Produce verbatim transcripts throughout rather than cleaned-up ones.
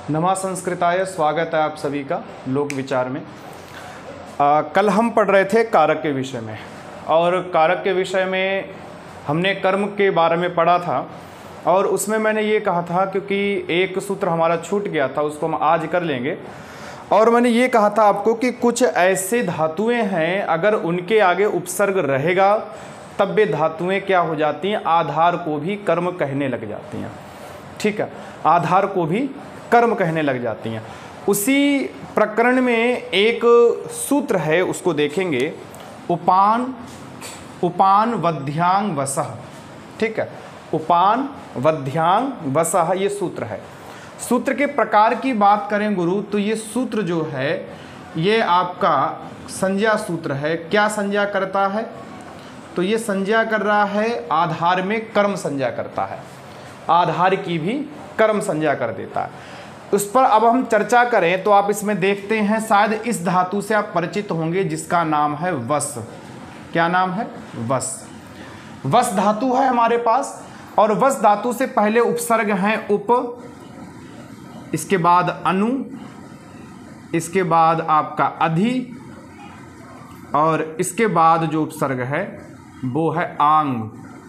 नमः संस्कृताय, स्वागत है आप सभी का लोक विचार में। आ, कल हम पढ़ रहे थे कारक के विषय में, और कारक के विषय में हमने कर्म के बारे में पढ़ा था, और उसमें मैंने ये कहा था क्योंकि एक सूत्र हमारा छूट गया था, उसको हम आज कर लेंगे। और मैंने ये कहा था आपको कि कुछ ऐसे धातुएं हैं, अगर उनके आगे उपसर्ग रहेगा तब वे धातुएं क्या हो जाती हैं, आधार को भी कर्म कहने लग जाती हैं। ठीक है, आधार को भी कर्म कहने लग जाती हैं। उसी प्रकरण में एक सूत्र है, उसको देखेंगे, उपान उपान वध्यांग वसह। ठीक है, उपान वध्यांग वसह ये सूत्र है। सूत्र के प्रकार की बात करें गुरु, तो ये सूत्र जो है ये आपका संज्ञा सूत्र है। क्या संज्ञा करता है? तो ये संज्ञा कर रहा है, आधार में कर्म संज्ञा करता है, आधार की भी कर्म संज्ञा कर देता है। उस पर अब हम चर्चा करें तो आप इसमें देखते हैं, शायद इस धातु से आप परिचित होंगे जिसका नाम है वस। क्या नाम है? वस। वस धातु है हमारे पास, और वस धातु से पहले उपसर्ग हैं उप, इसके बाद अनु, इसके बाद आपका अधि, और इसके बाद जो उपसर्ग है वो है आंग।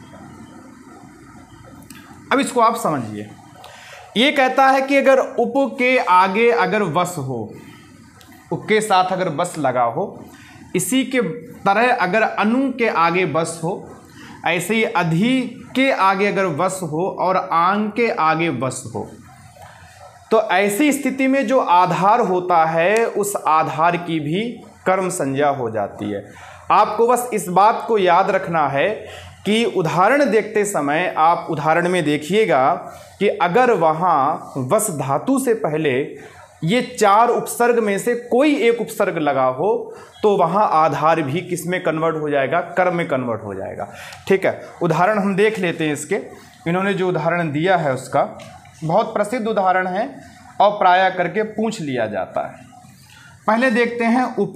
अब इसको आप समझिए, ये कहता है कि अगर उप के आगे अगर वस हो, उप के साथ अगर वस लगा हो, इसी के तरह अगर अनु के आगे वस हो, ऐसे ही अधि के आगे अगर वस हो और आंग के आगे वस हो, तो ऐसी स्थिति में जो आधार होता है उस आधार की भी कर्म संज्ञा हो जाती है। आपको बस इस बात को याद रखना है कि उदाहरण देखते समय आप उदाहरण में देखिएगा कि अगर वहाँ वस धातु से पहले ये चार उपसर्ग में से कोई एक उपसर्ग लगा हो तो वहाँ आधार भी किस में कन्वर्ट हो जाएगा? कर्म में कन्वर्ट हो जाएगा। ठीक है, उदाहरण हम देख लेते हैं इसके। इन्होंने जो उदाहरण दिया है उसका बहुत प्रसिद्ध उदाहरण है और प्रायः करके पूछ लिया जाता है। पहले देखते हैं उप,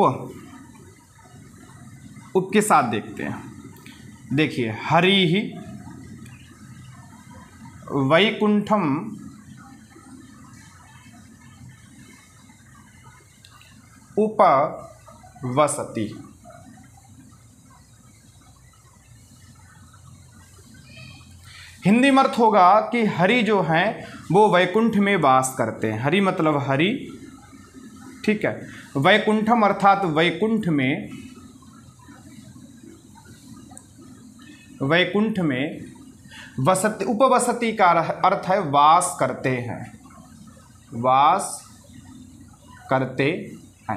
उप के साथ देखते हैं। देखिए, हरि ही वैकुंठम उपवसति। हिंदी में अर्थ होगा कि हरि जो हैं वो वैकुंठ में वास करते हैं। हरि मतलब हरि, ठीक है। वैकुंठम अर्थात वैकुंठ में, वैकुंठ में वसति, उपवसति का अर्थ है वास करते हैं, वास करते हैं।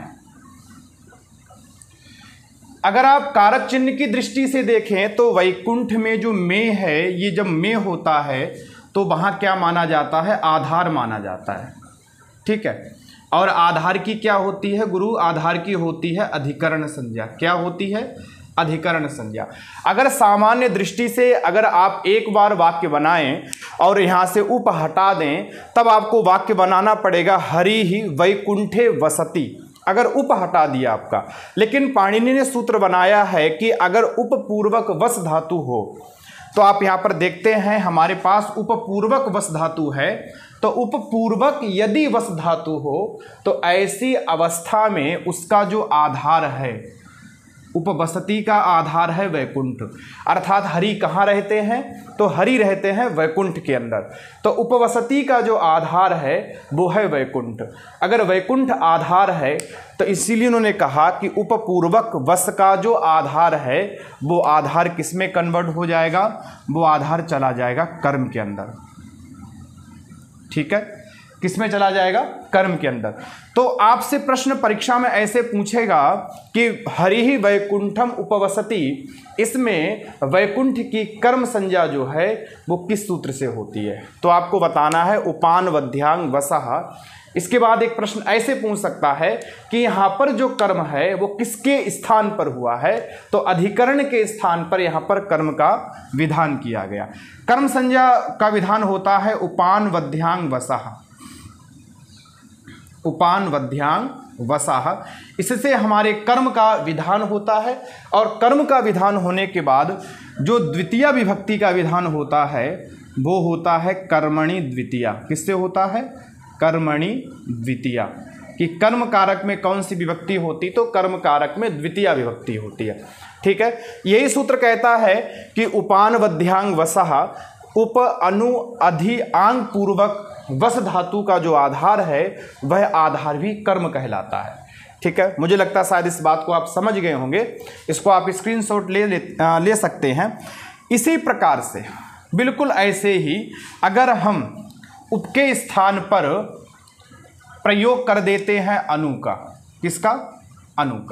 अगर आप कारक चिन्ह की दृष्टि से देखें तो वैकुंठ में जो में है, ये जब में होता है तो वहाँ क्या माना जाता है? आधार माना जाता है। ठीक है, और आधार की क्या होती है गुरु? आधार की होती है अधिकरण संज्ञा। क्या होती है? अधिकरण संज्ञा। अगर सामान्य दृष्टि से अगर आप एक बार वाक्य बनाएं और यहाँ से उप हटा दें, तब आपको वाक्य बनाना पड़ेगा हरि ही वैकुंठे वसति। अगर उप हटा दिया आपका, लेकिन पाणिनि ने सूत्र बनाया है कि अगर उप पूर्वक वस धातु हो, तो आप यहाँ पर देखते हैं हमारे पास उप पूर्वक वस धातु है, तो उप पूर्वक यदि वस धातु हो तो ऐसी अवस्था में उसका जो आधार है, उपवसति का आधार है वैकुंठ। अर्थात हरि कहाँ रहते हैं? तो हरि रहते हैं वैकुंठ के अंदर, तो उपवसति का जो आधार है वो है वैकुंठ। अगर वैकुंठ आधार है तो इसीलिए उन्होंने कहा कि उपपूर्वक वस का जो आधार है वो आधार किस में कन्वर्ट हो जाएगा? वो आधार चला जाएगा कर्म के अंदर। ठीक है, किस में चला जाएगा? कर्म के अंदर। तो आपसे प्रश्न परीक्षा में ऐसे पूछेगा कि हरि ही वैकुंठम उपवसति, इसमें वैकुंठ की कर्म संज्ञा जो है वो किस सूत्र से होती है? तो आपको बताना है उपान वध्यांग वसः। इसके बाद एक प्रश्न ऐसे पूछ सकता है कि यहाँ पर जो कर्म है वो किसके स्थान पर हुआ है? तो अधिकरण के स्थान पर यहाँ पर कर्म का विधान किया गया। कर्म संज्ञा का विधान होता है उपान वध्यांग वसः, उपान वध्यांग वसः। इससे हमारे कर्म का विधान होता है, और कर्म का विधान होने के बाद जो द्वितीय विभक्ति का विधान होता है वो होता है कर्मणि द्वितीया। किससे होता है? कर्मणि द्वितीया, कि कर्म कारक में कौन सी विभक्ति होती, तो कर्म कारक में द्वितीया विभक्ति होती है। ठीक है, यही सूत्र कहता है कि उपान बध्यांग वसः उप अनु अधि आंग पूर्वक वस धातु का जो आधार है वह आधार भी कर्म कहलाता है। ठीक है, मुझे लगता है शायद इस बात को आप समझ गए होंगे, इसको आप स्क्रीनशॉट ले ले, आ, ले सकते हैं। इसी प्रकार से बिल्कुल ऐसे ही अगर हम उप के स्थान पर प्रयोग कर देते हैं अनु का, किसका, अनु का,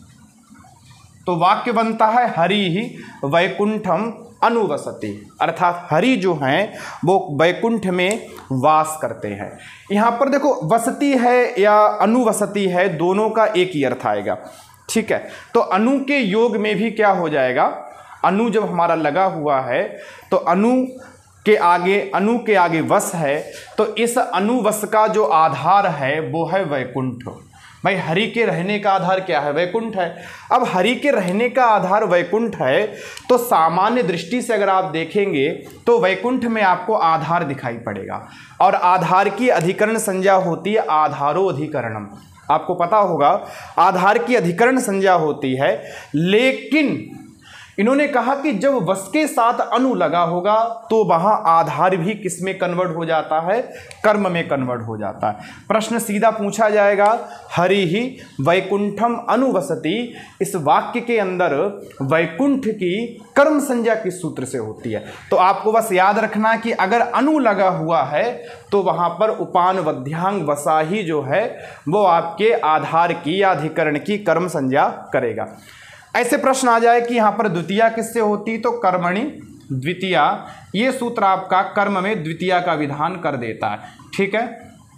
तो वाक्य बनता है हरि ही वैकुंठम अनुवसति, अर्थात हरि जो हैं वो वैकुंठ में वास करते हैं। यहाँ पर देखो वसति है या अनुवसति है, दोनों का एक ही अर्थ आएगा। ठीक है, तो अनु के योग में भी क्या हो जाएगा, अनु जब हमारा लगा हुआ है तो अनु के आगे अनु के आगे वस है, तो इस अनुवस का जो आधार है वो है वैकुंठ। भाई हरि के रहने का आधार क्या है, वैकुंठ है। अब हरि के रहने का आधार वैकुंठ है, तो सामान्य दृष्टि से अगर आप देखेंगे तो वैकुंठ में आपको आधार दिखाई पड़ेगा, और आधार की अधिकरण संज्ञा होती है आधारो अधिकरणम। आपको पता होगा आधार की अधिकरण संज्ञा होती है, लेकिन इन्होंने कहा कि जब वस के साथ अनु लगा होगा तो वहां आधार भी किस में कन्वर्ट हो जाता है, कर्म में कन्वर्ट हो जाता है। प्रश्न सीधा पूछा जाएगा, हरि ही वैकुंठम अनुवसति, इस वाक्य के अंदर वैकुंठ की कर्म संज्ञा किस सूत्र से होती है। तो आपको बस याद रखना कि अगर अनु लगा हुआ है तो वहां पर उपान वध्यांग वसा ही जो है वो आपके आधार की या अधिकरण की कर्म संज्ञा करेगा। ऐसे प्रश्न आ जाए कि यहाँ पर द्वितीया किससे होती, तो कर्मणि द्वितीया, ये सूत्र आपका कर्म में द्वितीया का विधान कर देता है। ठीक है,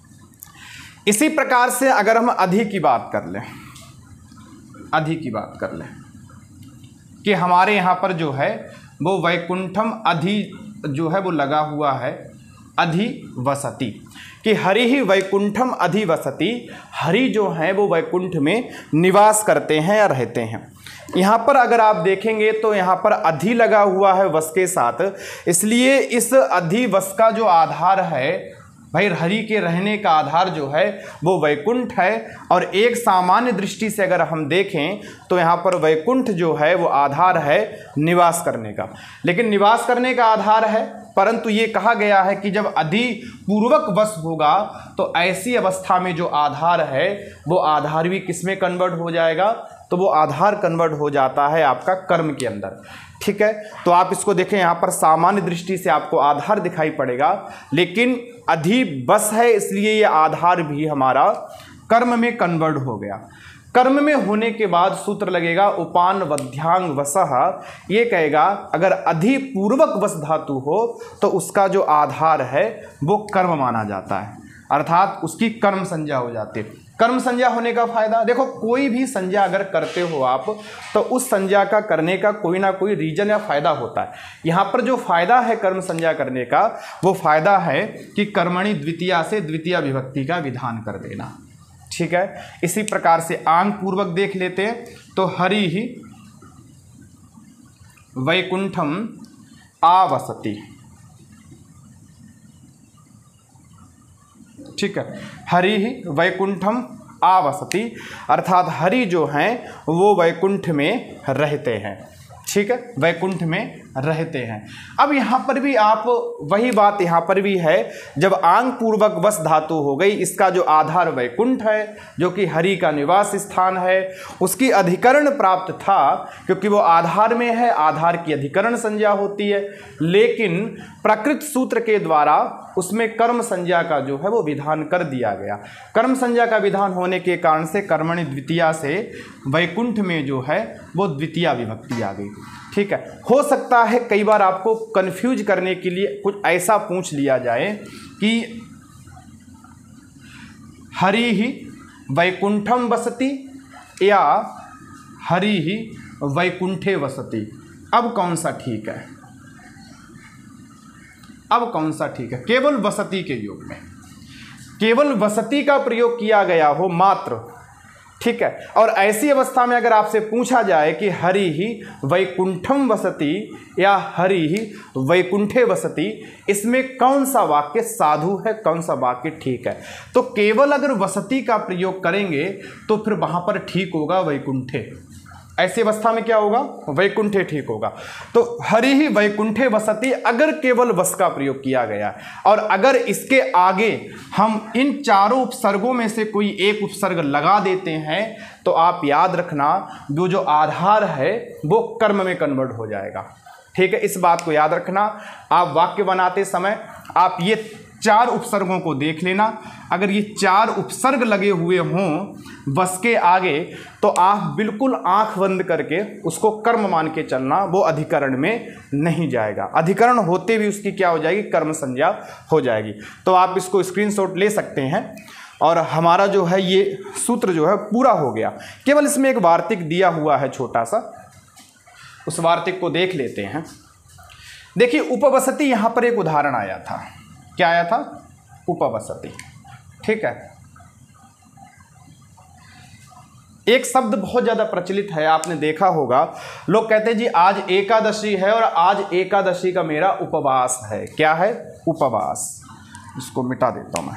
इसी प्रकार से अगर हम अधि की बात कर लें, अधि की बात कर लें कि हमारे यहाँ पर जो है वो वैकुंठम अधि जो है वो लगा हुआ है अधिवसति, कि हरि ही वैकुंठम अधिवसति, हरि जो है वो वैकुंठ में निवास करते हैं या रहते हैं। यहाँ पर अगर आप देखेंगे तो यहाँ पर अधि लगा हुआ है वस के साथ, इसलिए इस अधिवस का जो आधार है भाई हरि के रहने का आधार जो है वो वैकुंठ है। और एक सामान्य दृष्टि से अगर हम देखें तो यहाँ पर वैकुंठ जो है वो आधार है निवास करने का, लेकिन निवास करने का आधार है, परंतु ये कहा गया है कि जब अधि पूर्वक वस होगा तो ऐसी अवस्था में जो आधार है वो आधार भी किस में कन्वर्ट हो जाएगा, तो वो आधार कन्वर्ट हो जाता है आपका कर्म के अंदर। ठीक है, तो आप इसको देखें, यहाँ पर सामान्य दृष्टि से आपको आधार दिखाई पड़ेगा, लेकिन अधि बस है इसलिए ये आधार भी हमारा कर्म में कन्वर्ट हो गया। कर्म में होने के बाद सूत्र लगेगा उपान वध्यांग वसः, ये कहेगा अगर अधि पूर्वक वस धातु हो तो उसका जो आधार है वो कर्म माना जाता है, अर्थात उसकी कर्म संज्ञा हो जाती है। कर्म संज्ञा होने का फायदा देखो, कोई भी संज्ञा अगर करते हो आप तो उस संज्ञा का करने का कोई ना कोई रीजन या फायदा होता है। यहाँ पर जो फायदा है कर्म संज्ञा करने का वो फायदा है कि कर्मणि द्वितीया से द्वितीया विभक्ति का विधान कर देना। ठीक है, इसी प्रकार से आंग पूर्वक देख लेते हैं, तो हरि ही वैकुंठम आवसति। ठीक है, हरि ही वैकुंठम आवसति, अर्थात हरि जो हैं वो वैकुंठ में रहते हैं। ठीक है, वैकुंठ में रहते हैं। अब यहाँ पर भी आप वही बात यहाँ पर भी है, जब आंग पूर्वक वस धातु हो गई, इसका जो आधार वैकुंठ है जो कि हरि का निवास स्थान है, उसकी अधिकरण प्राप्त था क्योंकि वो आधार में है, आधार की अधिकरण संज्ञा होती है, लेकिन प्रकृत सूत्र के द्वारा उसमें कर्म संज्ञा का जो है वो विधान कर दिया गया। कर्म संज्ञा का विधान होने के कारण से कर्मणि द्वितीया से वैकुंठ में जो है वो द्वितीया विभक्ति आ गई। ठीक है, हो सकता है कई बार आपको कंफ्यूज करने के लिए कुछ ऐसा पूछ लिया जाए कि हरि ही वैकुंठम वसति या हरि ही वैकुंठे वसति, अब कौन सा ठीक है, अब कौन सा ठीक है। केवल वसति के योग में केवल वसति का प्रयोग किया गया हो मात्र, ठीक है। और ऐसी अवस्था में अगर आपसे पूछा जाए कि हरि ही वैकुंठम वसति या हरि ही वैकुंठे वसति, इसमें कौन सा वाक्य साधु है, कौन सा वाक्य ठीक है, तो केवल अगर वसति का प्रयोग करेंगे तो फिर वहां पर ठीक होगा वैकुंठे। ऐसी अवस्था में क्या होगा, वैकुंठे ठीक होगा। तो हरि ही वैकुंठे वसति अगर केवल वस का प्रयोग किया गया, और अगर इसके आगे हम इन चारों उपसर्गों में से कोई एक उपसर्ग लगा देते हैं तो आप याद रखना वो जो आधार है वो कर्म में कन्वर्ट हो जाएगा। ठीक है, इस बात को याद रखना। आप वाक्य बनाते समय आप ये चार उपसर्गों को देख लेना। अगर ये चार उपसर्ग लगे हुए हों वस के आगे तो आप बिल्कुल आंख बंद करके उसको कर्म मान के चलना, वो अधिकरण में नहीं जाएगा। अधिकरण होते भी उसकी क्या हो जाएगी, कर्म संज्ञा हो जाएगी। तो आप इसको स्क्रीनशॉट ले सकते हैं। और हमारा जो है ये सूत्र जो है पूरा हो गया। केवल इसमें एक वार्तिक दिया हुआ है छोटा सा, उस वार्तिक को देख लेते हैं। देखिए उपवसति यहाँ पर एक उदाहरण आया था। क्या आया था, उपवसति। ठीक है, एक शब्द बहुत ज्यादा प्रचलित है, आपने देखा होगा। लोग कहते हैं जी आज एकादशी है और आज एकादशी का मेरा उपवास है। क्या है, उपवास। इसको मिटा देता हूं मैं।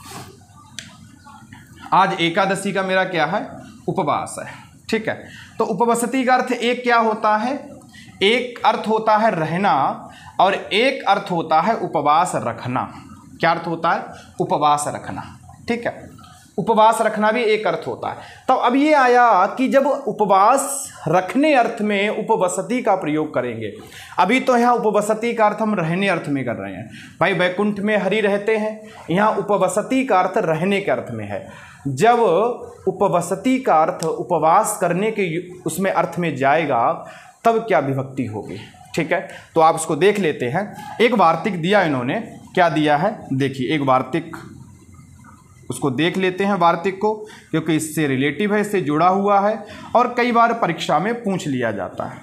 आज एकादशी का मेरा क्या है, उपवास है। ठीक है, तो उपवसति का अर्थ एक क्या होता है, एक अर्थ होता है रहना और एक अर्थ होता है उपवास रखना। क्या अर्थ होता है, उपवास रखना। ठीक है, उपवास रखना भी एक अर्थ होता है। तो अब ये आया कि जब उपवास रखने अर्थ में उपवसति का प्रयोग करेंगे, अभी तो यहाँ उपवसति का अर्थ हम रहने अर्थ में कर रहे हैं। भाई वैकुंठ में हरि रहते हैं, यहाँ उपवसति का अर्थ रहने के अर्थ में है। जब उपवसति का अर्थ उपवास करने के उसमें अर्थ में जाएगा तब क्या विभक्ति होगी। ठीक है, तो आप इसको देख लेते हैं। एक वार्तिक दिया इन्होंने, क्या दिया है देखिए, एक वार्तिक, उसको देख लेते हैं वार्तिक को, क्योंकि इससे रिलेटिव है, इससे जुड़ा हुआ है और कई बार परीक्षा में पूछ लिया जाता है।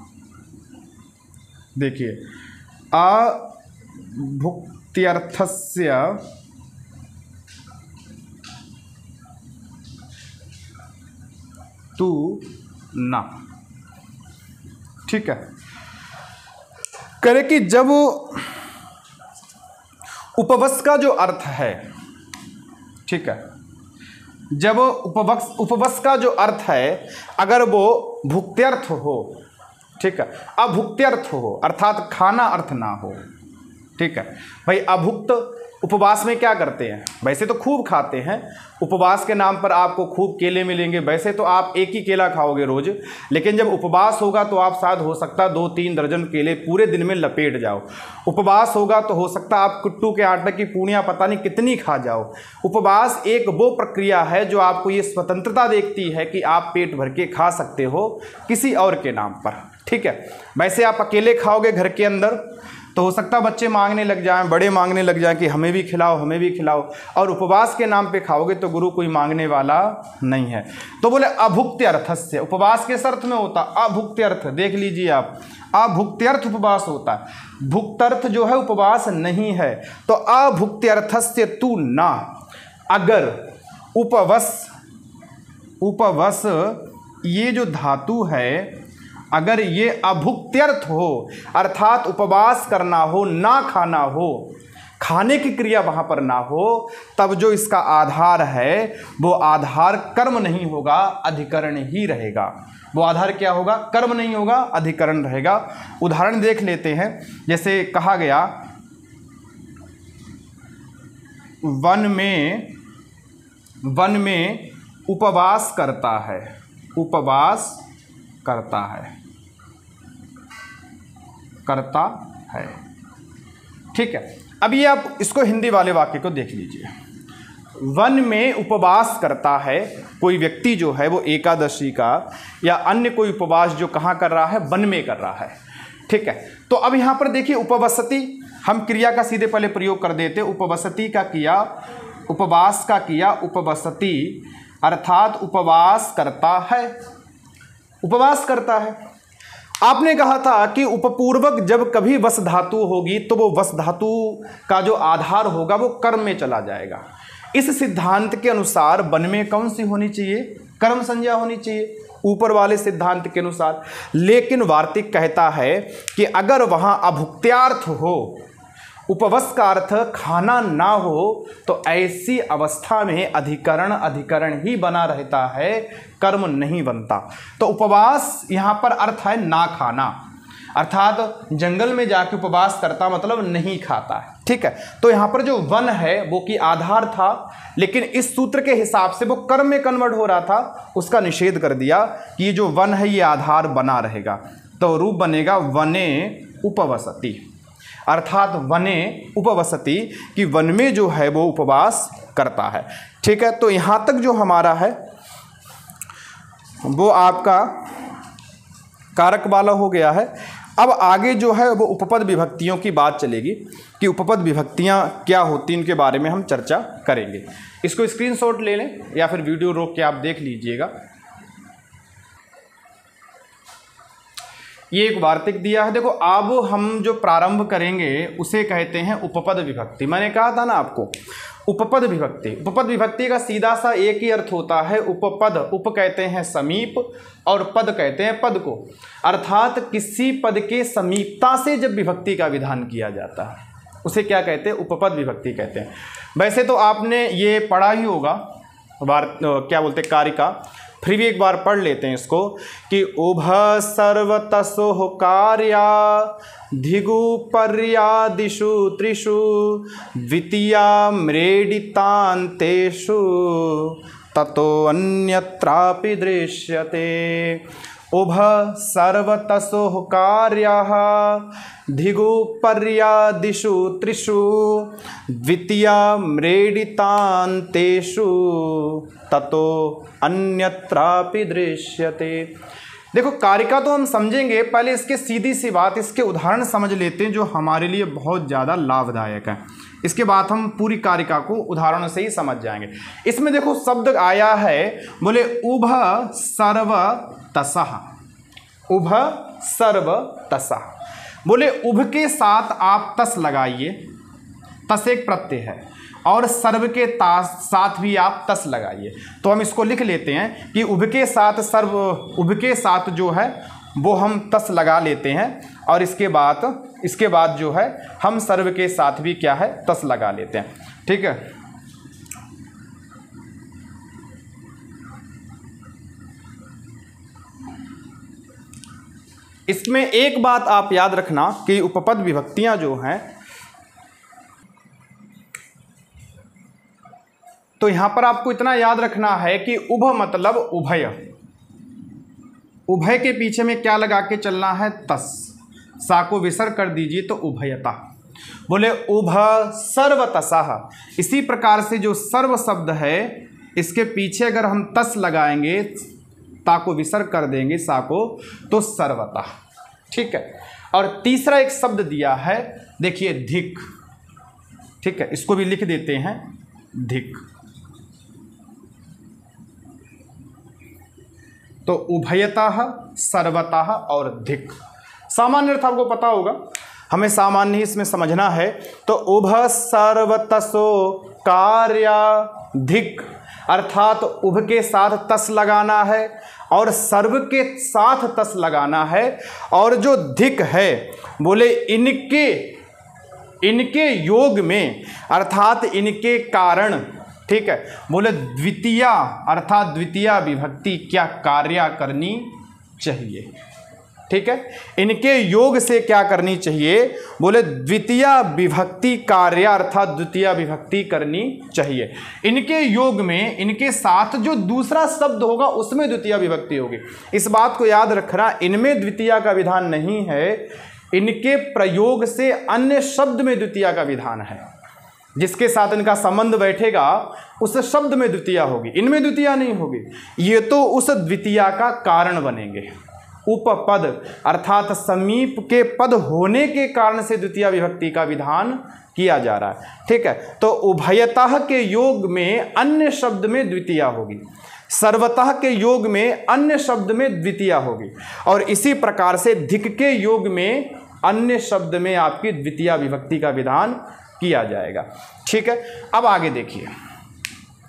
देखिए, अभुक्त्यर्थस्य तू ना। ठीक है, करे कि जब उपवस का जो अर्थ है, ठीक है, जब उपवस उपवस का जो अर्थ है अगर वो भुक्त्यर्थ हो, ठीक है, अभुक्त्यर्थ हो अर्थात खाना अर्थ ना हो। ठीक है भाई, अभुक्त उपवास में क्या करते हैं, वैसे तो खूब खाते हैं, उपवास के नाम पर आपको खूब केले मिलेंगे। वैसे तो आप एक ही केला खाओगे रोज, लेकिन जब उपवास होगा तो आप शायद हो सकता दो तीन दर्जन केले पूरे दिन में लपेट जाओ। उपवास होगा तो हो सकता आप कुट्टू के आटे की पूड़ियाँ पता नहीं कितनी खा जाओ। उपवास एक वो प्रक्रिया है जो आपको ये स्वतंत्रता देती है कि आप पेट भर के खा सकते हो किसी और के नाम पर। ठीक है, वैसे आप अकेले खाओगे घर के अंदर तो हो सकता बच्चे मांगने लग जाएं, बड़े मांगने लग जाएं कि हमें भी खिलाओ हमें भी खिलाओ, और उपवास के नाम पे खाओगे तो गुरु कोई मांगने वाला नहीं है। तो बोले अभुक्त्यर्थस्य, उपवास के अर्थ में होता अभुक्त्यर्थ। देख लीजिए आप, अभुक्त्यर्थ उपवास होता है, भुक्त्यर्थ जो है उपवास नहीं है। तो अभुक्त्यर्थस्य तू ना, अगर उपवस, उपवस ये जो धातु है अगर ये अभुक्त्यर्थ हो अर्थात उपवास करना हो, ना खाना हो, खाने की क्रिया वहां पर ना हो, तब जो इसका आधार है वो आधार कर्म नहीं होगा, अधिकरण ही रहेगा। वो आधार क्या होगा, कर्म नहीं होगा, अधिकरण रहेगा। उदाहरण देख लेते हैं, जैसे कहा गया वन में, वन में उपवास करता है, उपवास करता है, करता है। ठीक है, अब ये आप इसको हिंदी वाले वाक्य को देख लीजिए। वन में उपवास करता है कोई व्यक्ति जो है वो एकादशी का या अन्य कोई उपवास जो कहाँ कर रहा है, वन में कर रहा है। ठीक है, तो अब यहाँ पर देखिए उपवसति, हम क्रिया का सीधे पहले प्रयोग कर देते। उपवसति का किया, उपवास का किया, उपवसति अर्थात उपवास करता है, उपवास करता है। आपने कहा था कि उपपूर्वक जब कभी वस धातु होगी तो वो वस धातु का जो आधार होगा वो कर्म में चला जाएगा। इस सिद्धांत के अनुसार वन में कौन सी होनी चाहिए, कर्म संज्ञा होनी चाहिए ऊपर वाले सिद्धांत के अनुसार। लेकिन वार्तिक कहता है कि अगर वहां अभुक्त्यार्थ हो, उपवस का अर्थ खाना ना हो, तो ऐसी अवस्था में अधिकरण अधिकरण ही बना रहता है, कर्म नहीं बनता। तो उपवास यहां पर अर्थ है ना खाना, अर्थात जंगल में जाके उपवास करता मतलब नहीं खाता है। ठीक है, तो यहां पर जो वन है वो कि आधार था, लेकिन इस सूत्र के हिसाब से वो कर्म में कन्वर्ट हो रहा था, उसका निषेध कर दिया कि ये जो वन है ये आधार बना रहेगा। तो रूप बनेगा वने उपवसति, अर्थात वने उपवसति कि वन में जो है वो उपवास करता है। ठीक है, तो यहां तक जो हमारा है वो आपका कारक वाला हो गया है। अब आगे जो है वो उपपद विभक्तियों की बात चलेगी कि उपपद विभक्तियां क्या होती हैं, इनके बारे में हम चर्चा करेंगे। इसको स्क्रीनशॉट ले लें या फिर वीडियो रोक के आप देख लीजिएगा। ये एक वार्तिक दिया है, देखो अब हम जो प्रारंभ करेंगे उसे कहते हैं उपपद विभक्ति। मैंने कहा था ना आपको उपपद विभक्ति, उपपद विभक्ति का सीधा सा एक ही अर्थ होता है उपपद। उप कहते हैं समीप और पद कहते हैं पद को, अर्थात किसी पद के समीपता से जब विभक्ति का विधान किया जाता है उसे क्या कहते हैं, उपपद विभक्ति कहते हैं। वैसे तो आपने ये पढ़ा ही होगा वार क्या बोलते हैं कारिका, फिर भी एक बार पढ़ लेते हैं इसको कि उभ सर्वतसो कार्या धिगु पर्यादिषु त्रिषु द्वितीया म्रेडितान्तेषु ततो अन्यत्रापि दृश्यते। उभ सर्वतसो कार्याः धिगु पर्यादिषु त्रिषु द्वितीया म्रेडितान्तेषु ततो अन्यत्रापि दृश्यते। देखो कारिका तो हम समझेंगे, पहले इसके सीधी सी बात, इसके उदाहरण समझ लेते हैं जो हमारे लिए बहुत ज़्यादा लाभदायक है। इसके बाद हम पूरी कारिका को उदाहरणों से ही समझ जाएंगे। इसमें देखो शब्द आया है, बोले उभ सर्व तसः, उभ सर्व तसः, बोले उभ के साथ आप तस लगाइए, तस एक प्रत्यय है, और सर्व के साथ भी आप तस लगाइए। तो हम इसको लिख लेते हैं कि उभ के साथ सर्व, उभ के साथ जो है वो हम तस लगा लेते हैं, और इसके बाद इसके बाद जो है हम सर्व के साथ भी क्या है तस लगा लेते हैं। ठीक है, इसमें एक बात आप याद रखना कि उपपद विभक्तियां जो हैं, तो यहां पर आपको इतना याद रखना है कि उभ मतलब उभय, उभय के पीछे में क्या लगा के चलना है, तस, सा को विसर्ग कर दीजिए तो उभयता। बोले उभ सर्वतसः, इसी प्रकार से जो सर्व शब्द है इसके पीछे अगर हम तस लगाएंगे, ता को विसर्ग कर देंगे सा को, तो सर्वतः। ठीक है, और तीसरा एक शब्द दिया है, देखिए धिक। ठीक है, इसको भी लिख देते हैं धिक। तो उभयतः, सर्वतः और धिक। सामान्य अर्थ आपको पता होगा, हमें सामान्य ही इसमें समझना है। तो उभ सर्वतसो कार्या धिक, अर्थात उभ के साथ तस लगाना है और सर्व के साथ तस लगाना है, और जो धिक है बोले इनके इनके योग में, अर्थात इनके कारण। ठीक है, बोले द्वितीया, अर्थात द्वितीया विभक्ति क्या कार्य करनी चाहिए। ठीक है, इनके योग से क्या करनी चाहिए, बोले द्वितीया विभक्ति कार्य, अर्थात द्वितीया विभक्ति करनी चाहिए। इनके योग में इनके साथ जो दूसरा शब्द होगा उसमें द्वितीया विभक्ति होगी। इस बात को याद रखना, इनमें द्वितीया का विधान नहीं है, इनके प्रयोग से अन्य शब्द में द्वितीया का विधान है। जिसके साथ इनका संबंध बैठेगा उस शब्द में द्वितीया होगी, इनमें द्वितीया नहीं होगी। ये तो उस द्वितीया का कारण बनेंगे। उपपद अर्थात समीप के पद होने के कारण से द्वितीया विभक्ति का विधान किया जा रहा है। ठीक है, तो उभयतः के योग में अन्य शब्द में द्वितीया होगी, सर्वतः के योग में अन्य शब्द में द्वितीया होगी, और इसी प्रकार से धिक के योग में अन्य शब्द में आपकी द्वितीया विभक्ति का विधान किया जाएगा। ठीक है, अब आगे देखिए,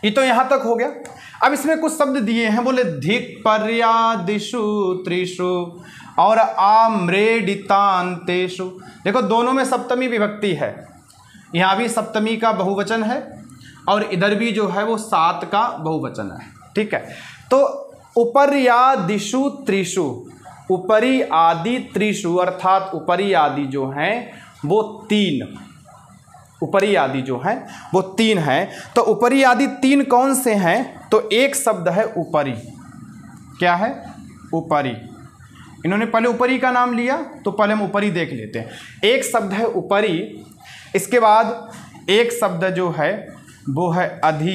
ये तो यहां तक हो गया। अब इसमें कुछ शब्द दिए हैं, बोले धिक पर्यादिषु त्रिषु और आम्रेडितांतेषु। देखो दोनों में सप्तमी विभक्ति है, यहाँ भी सप्तमी का बहुवचन है और इधर भी जो है वो सात का बहुवचन है। ठीक है, तो उपर्यादिषु त्रिषु, उपरी आदि त्रिषु अर्थात उपरी आदि जो हैं वो तीन, उपरी आदि जो हैं वो तीन हैं। तो उपरी आदि तीन कौन से हैं? तो एक शब्द है उपरी। क्या है? उपरी। इन्होंने पहले उपरी का नाम लिया तो पहले हम उपरी देख लेते हैं। एक शब्द है उपरी, इसके बाद एक शब्द जो है वो है अधि।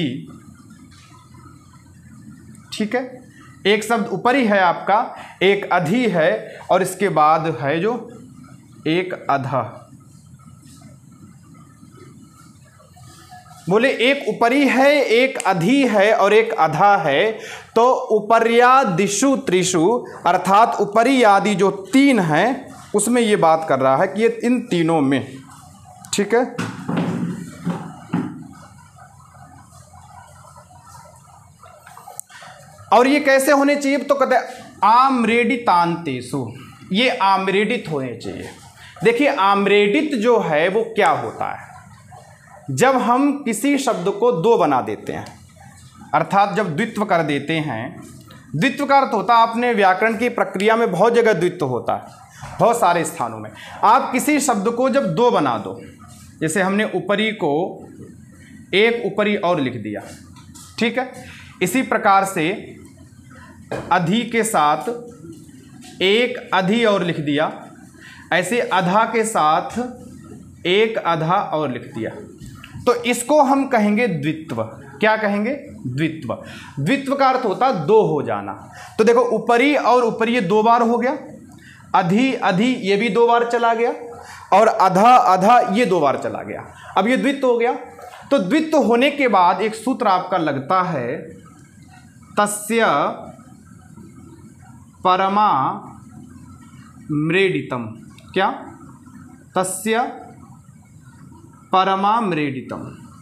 ठीक है, एक शब्द उपरी है आपका, एक अधि है और इसके बाद है जो एक अधा। बोले एक उपरी है, एक अधि है और एक अधा है। तो उपर्यादिषु त्रिषु अर्थात उपरी आदि जो तीन हैं उसमें ये बात कर रहा है कि ये इन तीनों में। ठीक है, और ये कैसे होने चाहिए? तो कहते हैं आम्रेडितांतेषु, ये आम्रेडित होने चाहिए। देखिए आम्रेडित जो है वो क्या होता है? जब हम किसी शब्द को दो बना देते हैं, अर्थात जब द्वित्व कर देते हैं। द्वित्व का अर्थ होता है, आपने व्याकरण की प्रक्रिया में बहुत जगह द्वित्व होता है, बहुत सारे स्थानों में। आप किसी शब्द को जब दो बना दो, जैसे हमने उपरी को एक उपरी और लिख दिया। ठीक है, इसी प्रकार से अधि के साथ एक अधि और लिख दिया, ऐसे अधा के साथ एक अधा और लिख दिया, तो इसको हम कहेंगे द्वित्व। क्या कहेंगे? द्वित्व। द्वित्व का अर्थ होता है दो हो जाना। तो देखो उपरी और उपरी ये दो बार हो गया, अधि अधि ये भी दो बार चला गया और अधा अधा ये दो बार चला गया। अब ये द्वित्व हो गया। तो द्वित्व होने के बाद एक सूत्र आपका लगता है, तस्य परमा म्रेडितम। क्या? तस्य परमा म्रेडितम।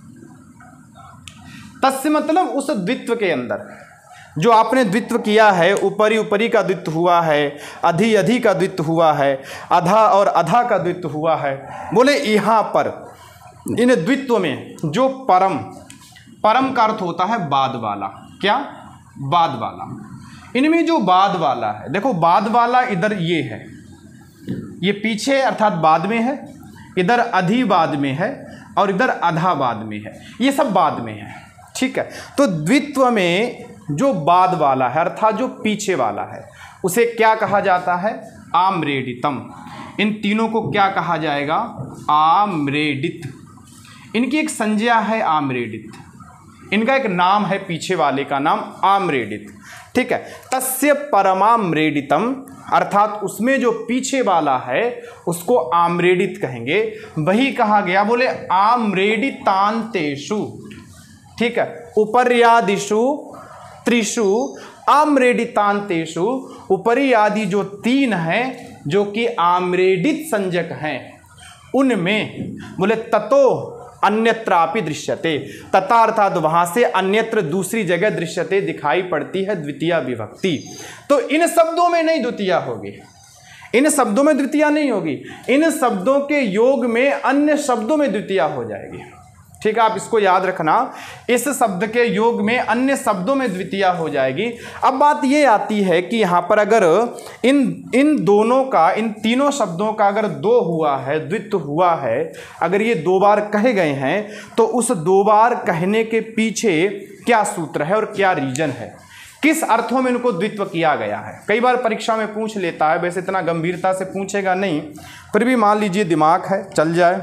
तस्य मतलब उस द्वित्व के अंदर जो आपने द्वित्व किया है, ऊपरी ऊपरी का द्वित्व हुआ है, अधि अधि का द्वित्व हुआ है, अधा और अधा का द्वित्व हुआ है। बोले यहाँ पर इन द्वित्व में जो परम, परम का अर्थ होता है बाद वाला। क्या? बाद वाला। इनमें जो बाद वाला है, देखो बाद वाला इधर ये है, ये पीछे अर्थात बाद में है, इधर अधि बाद में है और इधर अधा बाद में है, ये सब बाद में है। ठीक है, तो द्वित्व में जो बाद वाला है अर्थात जो पीछे वाला है उसे क्या कहा जाता है? आम्रेडितम। इन तीनों को क्या कहा जाएगा? आम्रेडित। इनकी एक संज्ञा है आम्रेडित, इनका एक नाम है पीछे वाले का नाम आम्रेडित। ठीक है, तस्य परमाम्रेडितम अर्थात उसमें जो पीछे वाला है उसको आम्रेडित कहेंगे। वही कहा गया, बोले आम्रेडितांतेषु। ठीक है, उपर्यादिषु त्रिषु आम्रेडितांतेषु, उपरी आदि जो तीन हैं जो कि आम्रेडित संज्ञक हैं उनमें बोले ततो अन्यत्रापि दृश्यते। तथा अर्थात वहां से अन्यत्र दूसरी जगह दृश्यते दिखाई पड़ती है द्वितीय विभक्ति। तो इन शब्दों में नहीं द्वितीय होगी, इन शब्दों में द्वितीय नहीं होगी, इन शब्दों के योग में अन्य शब्दों में द्वितीय हो जाएगी। ठीक है, आप इसको याद रखना, इस शब्द के योग में अन्य शब्दों में द्वितीय हो जाएगी। अब बात ये आती है कि यहाँ पर अगर इन इन दोनों का, इन तीनों शब्दों का अगर दो हुआ है, द्वित्व हुआ है, अगर ये दो बार कहे गए हैं तो उस दो बार कहने के पीछे क्या सूत्र है और क्या रीजन है, किस अर्थों में इनको द्वित्व किया गया है। कई बार परीक्षा में पूछ लेता है, वैसे इतना गंभीरता से पूछेगा नहीं, फिर भी मान लीजिए दिमाग है चल जाए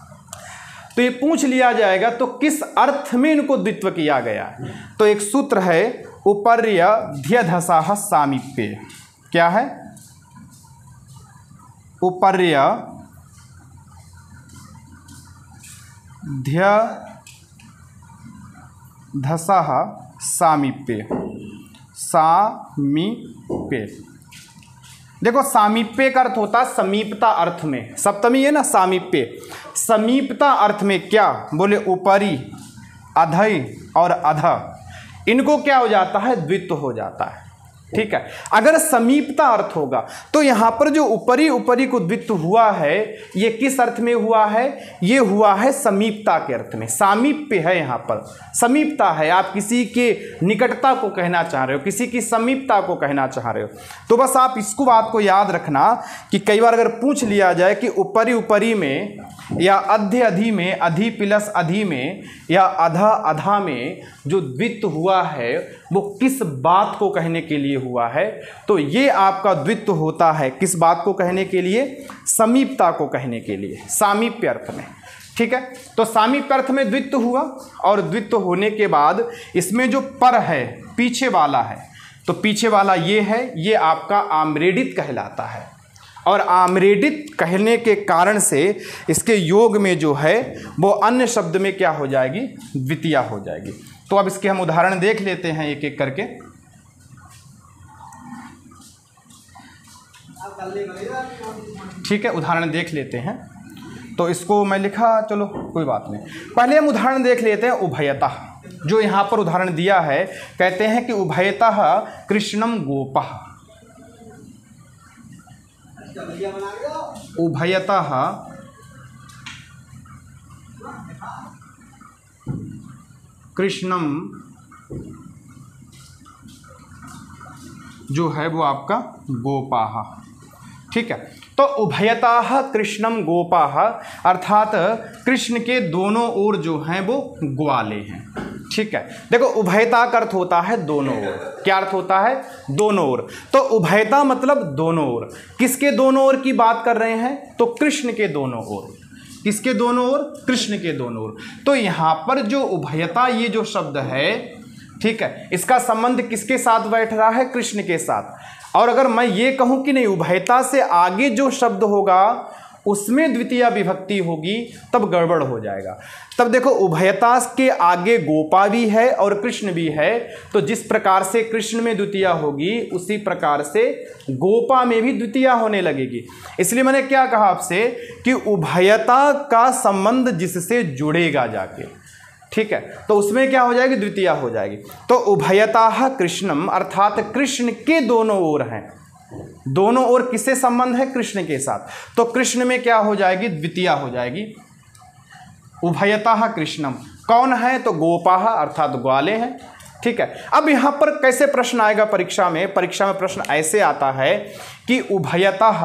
तो ये पूछ लिया जाएगा तो किस अर्थ में इनको द्वित्व किया गया है। तो एक सूत्र है उपर्य ध्यधसाः सामीप्ये। क्या है? उपर्य ध्यधसाः सामीप्ये। सामीप्ये, देखो सामीप्य का अर्थ होता है समीपता अर्थ में, सप्तमी है ना सामीप्य, समीपता अर्थ में क्या? बोले ऊपरी अधई और अध, इनको क्या हो जाता है, द्वित्व हो जाता है। ठीक है, अगर समीपता अर्थ होगा तो यहां पर जो ऊपरी ऊपरी को द्वित्व हुआ है ये किस अर्थ में हुआ है, ये हुआ है समीपता के अर्थ में। सामीप्य है, यहां पर समीपता है, आप किसी के निकटता को कहना चाह रहे हो, किसी की समीपता को कहना चाह रहे हो। तो बस आप इसको बात को याद रखना कि कई बार अगर पूछ लिया जाए कि ऊपरी ऊपरी में या अध्य अधि में, अधि प्लस अधि में या अधा अधा में जो द्वित्व हुआ है वो किस बात को कहने के लिए हुआ है, तो ये आपका द्वित्व होता है किस बात को कहने के लिए, समीपता को कहने के लिए, सामीप्य अर्थ में। ठीक है, तो सामीप्य अर्थ में द्वित्व हुआ और द्वित्व होने के बाद इसमें जो पर है, पीछे वाला है, तो पीछे वाला ये है, ये आपका आम्रेडित कहलाता है। और आम्रेडित कहने के कारण से इसके योग में जो है वो अन्य शब्द में क्या हो जाएगी, द्वितीया हो जाएगी। तो अब इसके हम उदाहरण देख लेते हैं एक एक करके। ठीक है, उदाहरण देख लेते हैं। तो इसको मैं लिखा, चलो कोई बात नहीं, पहले हम उदाहरण देख लेते हैं उभयतः। जो यहाँ पर उदाहरण दिया है, कहते हैं कि उभयतः कृष्णम गोपः, उभयतः कृष्णम जो है वो आपका गोपाः। ठीक है, तो उभयतः कृष्णम गोपाः अर्थात कृष्ण के दोनों ओर जो हैं वो ग्वाले हैं। ठीक है, देखो उभयता का अर्थ होता है दोनों ओर। क्या अर्थ होता है, दोनों ओर। तो उभयता मतलब दोनों ओर। किसके दोनों ओर की बात कर रहे हैं, तो कृष्ण के दोनों ओर। किसके दोनों ओर, कृष्ण के दोनों ओर। तो यहां पर जो उभयता ये जो शब्द है, ठीक है, इसका संबंध किसके साथ बैठ रहा है, कृष्ण के साथ। और अगर मैं ये कहूं कि नहीं उभयता से आगे जो शब्द होगा उसमें द्वितीय विभक्ति होगी, तब गड़बड़ हो जाएगा। तब देखो उभयता के आगे गोपा भी है और कृष्ण भी है, तो जिस प्रकार से कृष्ण में द्वितीय होगी उसी प्रकार से गोपा में भी द्वितीय होने लगेगी। इसलिए मैंने क्या कहा आपसे कि उभयता का संबंध जिससे जुड़ेगा जाके, ठीक है, तो उसमें क्या हो जाएगी, द्वितीय हो जाएगी। तो उभयतः कृष्णम अर्थात कृष्ण के दोनों ओर हैं। दोनों ओर किससे संबंध है, कृष्ण के साथ। तो कृष्ण में क्या हो जाएगी, द्वितीय हो जाएगी। उभयतः कृष्णम कौन है, तो गोपाः अर्थात ग्वाले हैं। ठीक है, अब यहां पर कैसे प्रश्न आएगा परीक्षा में, परीक्षा में प्रश्न ऐसे आता है कि उभयतः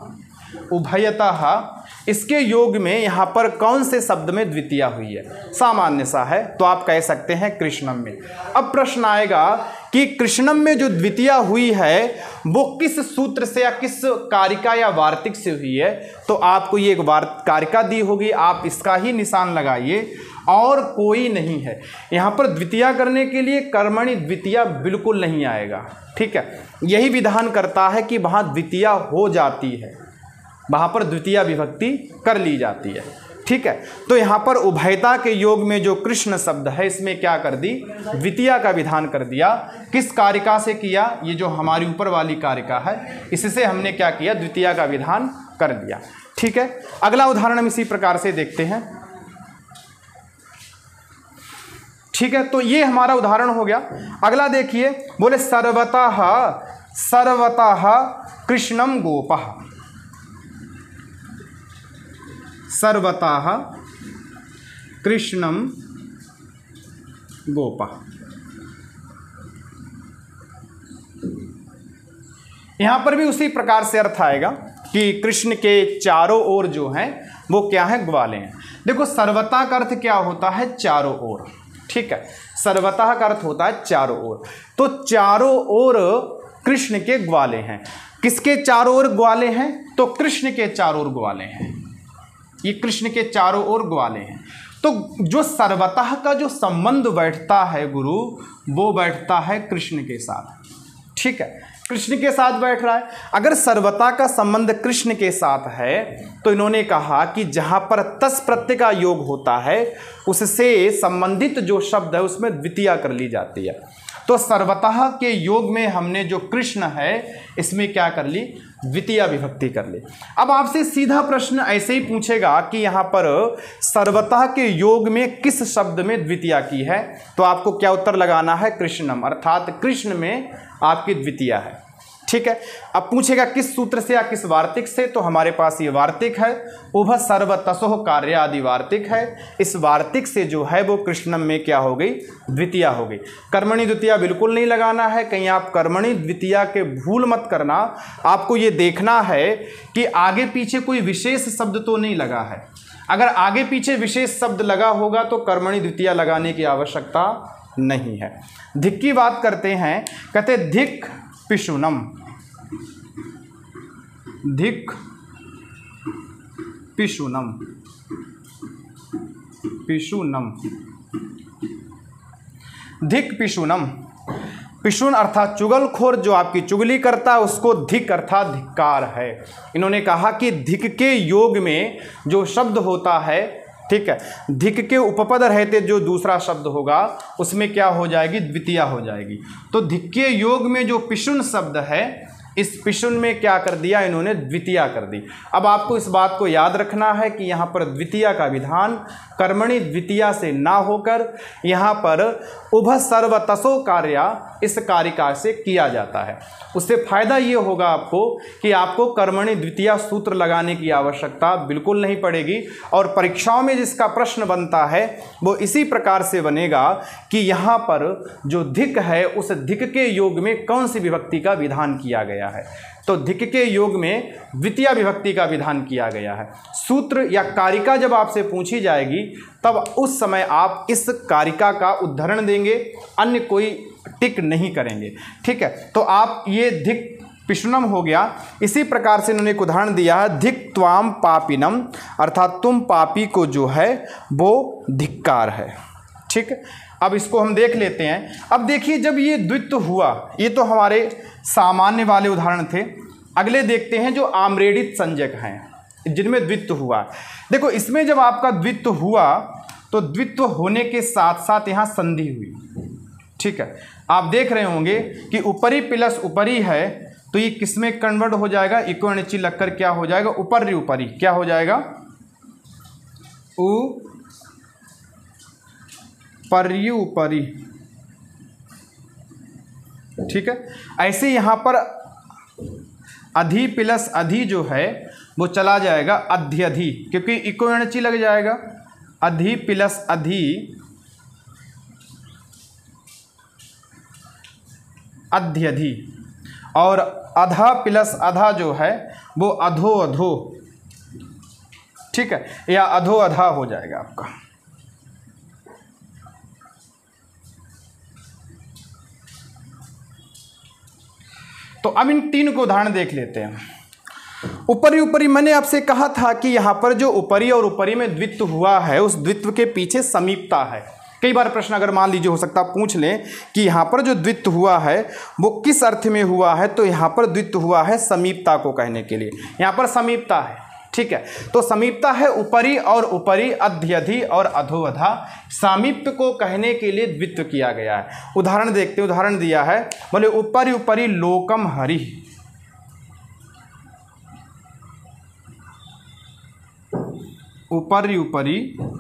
उभयतः इसके योग में यहां पर कौन से शब्द में द्वितीय हुई है, सामान्य सा है, तो आप कह सकते हैं कृष्णम में। अब प्रश्न आएगा कि कृष्णम में जो द्वितीय हुई है वो किस सूत्र से या किस कारिका या वार्तिक से हुई है, तो आपको ये एक वार कारिका दी होगी, आप इसका ही निशान लगाइए और कोई नहीं है। यहाँ पर द्वितीय करने के लिए कर्मणि द्वितीय बिल्कुल नहीं आएगा। ठीक है, यही विधान करता है कि वहाँ द्वितीय हो जाती है, वहाँ पर द्वितीय विभक्ति कर ली जाती है। ठीक है, तो यहाँ पर उभयता के योग में जो कृष्ण शब्द है इसमें क्या कर दी, द्वितीय का विधान कर दिया। किस कारिका से किया, ये जो हमारी ऊपर वाली कारिका है इससे हमने क्या किया, द्वितीय का विधान कर दिया। ठीक है, अगला उदाहरण हम इसी प्रकार से देखते हैं। ठीक है, तो ये हमारा उदाहरण हो गया। अगला देखिए, बोले सर्वतः सर्वतः कृष्णम गोपः, सर्वतः कृष्णम गोपः। यहां पर भी उसी प्रकार से अर्थ आएगा कि कृष्ण के चारों ओर जो हैं वो क्या है, ग्वाले हैं। देखो सर्वतः का अर्थ क्या होता है, चारों ओर। ठीक है, सर्वतः का अर्थ होता है चारों ओर। तो चारों ओर कृष्ण के ग्वाले हैं। किसके चारों ओर ग्वाले हैं, तो कृष्ण के चारों ओर ग्वाले हैं। ये कृष्ण के चारों ओर ग्वाले हैं। तो जो सर्वतः का जो संबंध बैठता है गुरु, वो बैठता है कृष्ण के साथ। ठीक है, कृष्ण के साथ बैठ रहा है। अगर सर्वतः का संबंध कृष्ण के साथ है तो इन्होंने कहा कि जहां पर तस् प्रत्यय का योग होता है उससे संबंधित जो शब्द है उसमें द्वितीय कर ली जाती है। तो सर्वतः के योग में हमने जो कृष्ण है इसमें क्या कर ली, द्वितीय विभक्ति कर ली। अब आपसे सीधा प्रश्न ऐसे ही पूछेगा कि यहाँ पर सर्वतः के योग में किस शब्द में द्वितीय की है, तो आपको क्या उत्तर लगाना है, कृष्णम, अर्थात कृष्ण में आपकी द्वितीय है। ठीक है। अब पूछेगा किस सूत्र से या किस वार्तिक से, तो हमारे पास ये वार्तिक है, उभ सर्वतसोः कार्य आदि वार्तिक है। इस वार्तिक से जो है वो कृष्णम में क्या हो गई, द्वितीय हो गई। कर्मणि द्वितीय बिल्कुल नहीं लगाना है, कहीं आप कर्मणि द्वितीय के भूल मत करना। आपको ये देखना है कि आगे पीछे कोई विशेष शब्द तो नहीं लगा है। अगर आगे पीछे विशेष शब्द लगा होगा तो कर्मणि द्वितीय लगाने की आवश्यकता नहीं है। धिक की बात करते हैं, कहते धिक पिशुनम, धिक पिशुनम, पिशुनम, धिक पिशुनम। पिशुन अर्थात चुगलखोर, जो आपकी चुगली करता है उसको धिक अर्थात धिक्कार है। इन्होंने कहा कि धिक के योग में जो शब्द होता है, ठीक है, धिक के उपपद रहते जो दूसरा शब्द होगा उसमें क्या हो जाएगी, द्वितीय हो जाएगी। तो धिक के योग में जो पिशुन शब्द है, इस पिशुन में क्या कर दिया इन्होंने, द्वितीय कर दी। अब आपको इस बात को याद रखना है कि यहाँ पर द्वितीय का विधान कर्मणि द्वितीय से ना होकर यहाँ पर उभ सर्वतसोः कार्य इस कारिका से किया जाता है। उससे फायदा ये होगा आपको कि आपको कर्मणि द्वितीय सूत्र लगाने की आवश्यकता बिल्कुल नहीं पड़ेगी, और परीक्षाओं में जिसका प्रश्न बनता है वो इसी प्रकार से बनेगा कि यहाँ पर जो धिक है उस धिक के योग में कौन सी विभक्ति का विधान किया गया है। तो धिक के योग में द्वितीय विभक्ति का विधान किया गया है। सूत्र या कारिका जब आपसे पूछी जाएगी तब उस समय आप इस कारिका का उद्धरण देंगे, अन्य कोई टिक नहीं करेंगे। ठीक है। तो आप ये धिक पिशुनम हो गया। इसी प्रकार से इन्होंने एक उदाहरण दिया है, धिक त्वाम पापिनम, अर्थात तुम पापी को जो है वो धिक्कार है। ठीक है। अब इसको हम देख लेते हैं। अब देखिए जब ये द्वित्व हुआ, ये तो हमारे सामान्य वाले उदाहरण थे। अगले देखते हैं जो आम्रेडित संज्ञक हैं जिनमें द्वित्व हुआ। देखो इसमें जब आपका द्वित्व हुआ तो द्वित्व होने के साथ साथ यहाँ संधि हुई। ठीक है। आप देख रहे होंगे कि ऊपरी प्लस ऊपरी है तो ये किसमें कन्वर्ट हो जाएगा, इको नीचे लगकर क्या हो जाएगा, ऊपरी ऊपरी क्या हो जाएगा, ऊ परी ऊपरी। ठीक है। ऐसे यहाँ पर अधि प्लस अधि जो है वो चला जाएगा अध्यधि, क्योंकि इको एणची लग जाएगा, अधि प्लस अधि अध्यधि, और अधा प्लस अधा जो है वो अधो अधो। ठीक है, या अधो अधा हो जाएगा आपका। तो अब इन तीन को उदाहरण देख लेते हैं। ऊपरी ऊपरी मैंने आपसे कहा था कि यहाँ पर जो ऊपरी और ऊपरी में द्वित्व हुआ है उस द्वित्व के पीछे समीपता है। कई बार प्रश्न अगर मान लीजिए हो सकता पूछ लें कि यहाँ पर जो द्वित्व हुआ है वो किस अर्थ में हुआ है, तो यहाँ पर द्वित्व हुआ है समीपता को कहने के लिए। यहाँ पर समीपता है। ठीक है। तो समीपता है ऊपरी और ऊपरी, अध्यधि और अधोअधा। सामीप्य को कहने के लिए द्वित्व किया गया है। उदाहरण देखते हैं। उदाहरण दिया है, बोले ऊपरी ऊपरी लोकम हरि, ऊपरी ऊपरी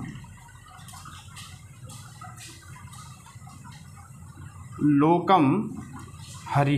लोकम हरि।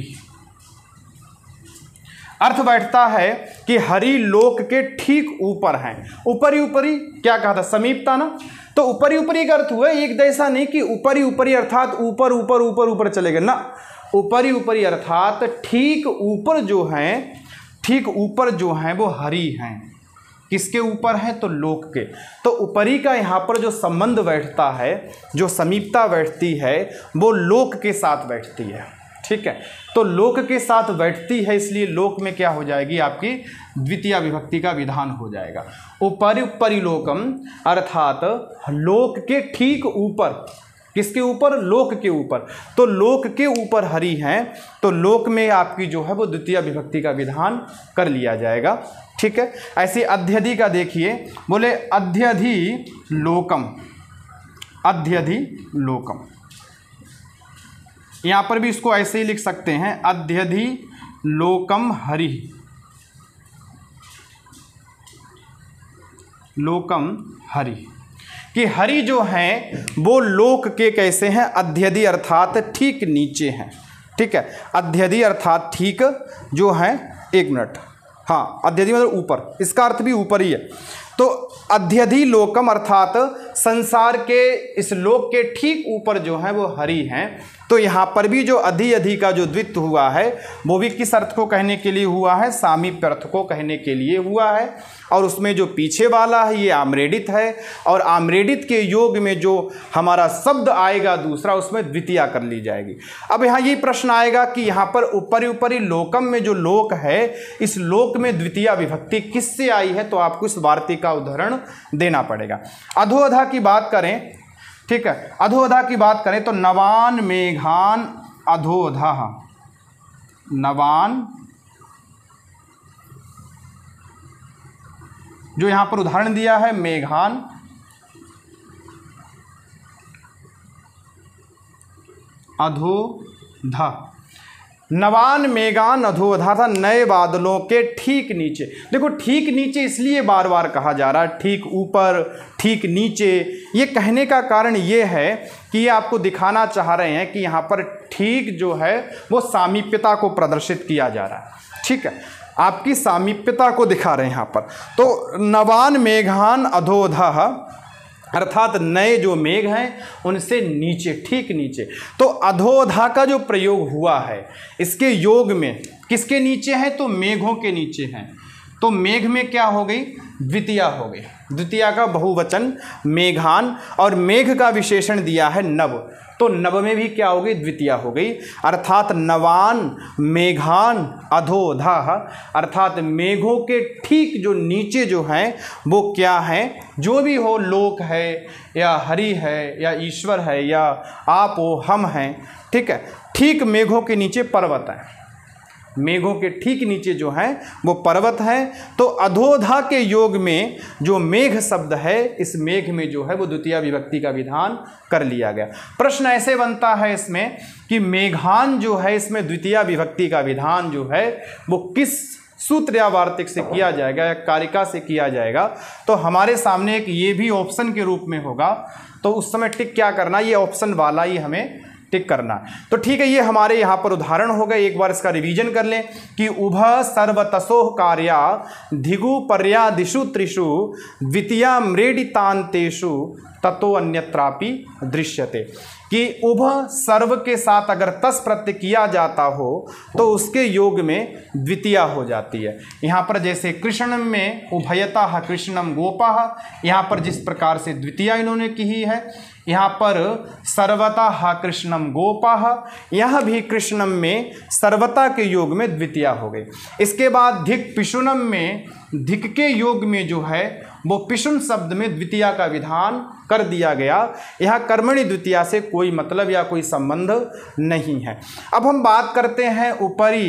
अर्थ बैठता है कि हरि लोक के ठीक ऊपर हैं। ऊपरी ऊपरी क्या कहा था, समीपता ना। तो ऊपरी ऊपरी का अर्थ हुआ एक ऐसा नहीं कि ऊपरी ऊपरी अर्थात ऊपर ऊपर ऊपर ऊपर चले गए ना। ऊपरी ऊपरी अर्थात ठीक ऊपर जो हैं, ठीक ऊपर जो हैं वो हरि हैं। किसके ऊपर है, तो लोक के। तो ऊपरी का यहाँ पर जो संबंध बैठता है, जो समीपता बैठती है वो लोक के साथ बैठती है। ठीक है। तो लोक के साथ बैठती है, इसलिए लोक में क्या हो जाएगी आपकी द्वितीय विभक्ति का विधान हो जाएगा। ऊपरी ऊपरी लोकम अर्थात लोक के ठीक ऊपर। किसके ऊपर, लोक के ऊपर। तो लोक के ऊपर हरि हैं, तो लोक में आपकी जो है वो द्वितीय विभक्ति का विधान कर लिया जाएगा। ठीक है। ऐसे अध्यधि का देखिए, बोले अध्यधि लोकम, अध्यधि लोकम। यहाँ पर भी इसको ऐसे ही लिख सकते हैं, अध्यधि लोकम हरि, लोकम हरि, कि हरि जो हैं वो लोक के कैसे हैं, अध्यधि अर्थात ठीक नीचे हैं। ठीक है, अध्यधि अर्थात ठीक जो है, एक मिनट, हाँ अध्यधि मतलब ऊपर, इसका अर्थ भी ऊपर ही है। तो अध्यधि लोकम अर्थात संसार के इस लोक के ठीक ऊपर जो है वो हरि हैं। तो यहाँ पर भी जो अधि अधि का जो द्वित्व हुआ है वो भी किस अर्थ को कहने के लिए हुआ है, सामीप्य अर्थ को कहने के लिए हुआ है। और उसमें जो पीछे वाला है ये आम्रेडित है, और आम्रेडित के योग में जो हमारा शब्द आएगा दूसरा, उसमें द्वितीया कर ली जाएगी। अब यहाँ ये प्रश्न आएगा कि यहाँ पर ऊपरी ऊपरी लोकम में जो लोक है, इस लोक में द्वितीया विभक्ति किससे आई है, तो आपको इस वार्तिक का उदाहरण देना पड़ेगा। अधोअधा की बात करें, ठीक है, अधोअधा की बात करें तो नवान मेघान अधोअधा, नवान जो यहां पर उदाहरण दिया है मेघान अधोधा, नवान मेघान अधोधा था, नए बादलों के ठीक नीचे। देखो ठीक नीचे इसलिए बार बार कहा जा रहा है, ठीक ऊपर ठीक नीचे, ये कहने का कारण ये है कि ये आपको दिखाना चाह रहे हैं कि यहाँ पर ठीक जो है वो सामीप्यता को प्रदर्शित किया जा रहा है। ठीक है, आपकी सामीप्यता को दिखा रहे हैं यहाँ पर। तो नवान मेघान अधोधा अर्थात नए जो मेघ हैं उनसे नीचे, ठीक नीचे। तो अधोधा का जो प्रयोग हुआ है इसके योग में किसके नीचे है, तो मेघों के नीचे हैं। तो मेघ में क्या हो गई, द्वितीया हो गई, द्वितीया का बहुवचन मेघान, और मेघ का विशेषण दिया है नव, तो नव में भी क्या हो गई, द्वितीया हो गई। अर्थात नवान मेघान अधोधा, अर्थात मेघों के ठीक जो नीचे जो हैं वो क्या हैं, जो भी हो, लोक है या हरि है या ईश्वर है या आप हो, हम हैं। ठीक है, ठीक मेघों के नीचे पर्वत है, मेघों के ठीक नीचे जो है वो पर्वत है। तो अधोधा के योग में जो मेघ शब्द है, इस मेघ में जो है वो द्वितीय विभक्ति का विधान कर लिया गया। प्रश्न ऐसे बनता है इसमें कि मेघान जो है इसमें द्वितीय विभक्ति का विधान जो है वो किस सूत्र या वार्तिक से किया जाएगा या कारिका से किया जाएगा। तो हमारे सामने एक ये भी ऑप्शन के रूप में होगा, तो उस समय टिक क्या करना, ये ऑप्शन वाला ही हमें टिक करना। तो ठीक है, ये हमारे यहाँ पर उदाहरण हो गए। एक बार इसका रिवीजन कर लें कि उभ सर्वतसोह कार्या धिगु पर्यादिषु त्रिषु द्वितीया मृडितांतेषु ततो अन्यत्रापि दृश्यते, कि उभ सर्व के साथ अगर तस प्रत्यय किया जाता हो तो उसके योग में द्वितीया हो जाती है। यहाँ पर जैसे कृष्णम में उभयतः कृष्णम गोपः, यहाँ पर जिस प्रकार से द्वितीया इन्होंने की है, यहाँ पर सर्वतः कृष्णम गोपः, यह भी कृष्णम में सर्वता के योग में द्वितीया हो गई। इसके बाद धिक पिशुनम में धिक के योग में जो है वो पिशुन शब्द में द्वितीया का विधान कर दिया गया। यहाँ कर्मणि द्वितीया से कोई मतलब या कोई संबंध नहीं है। अब हम बात करते हैं ऊपरी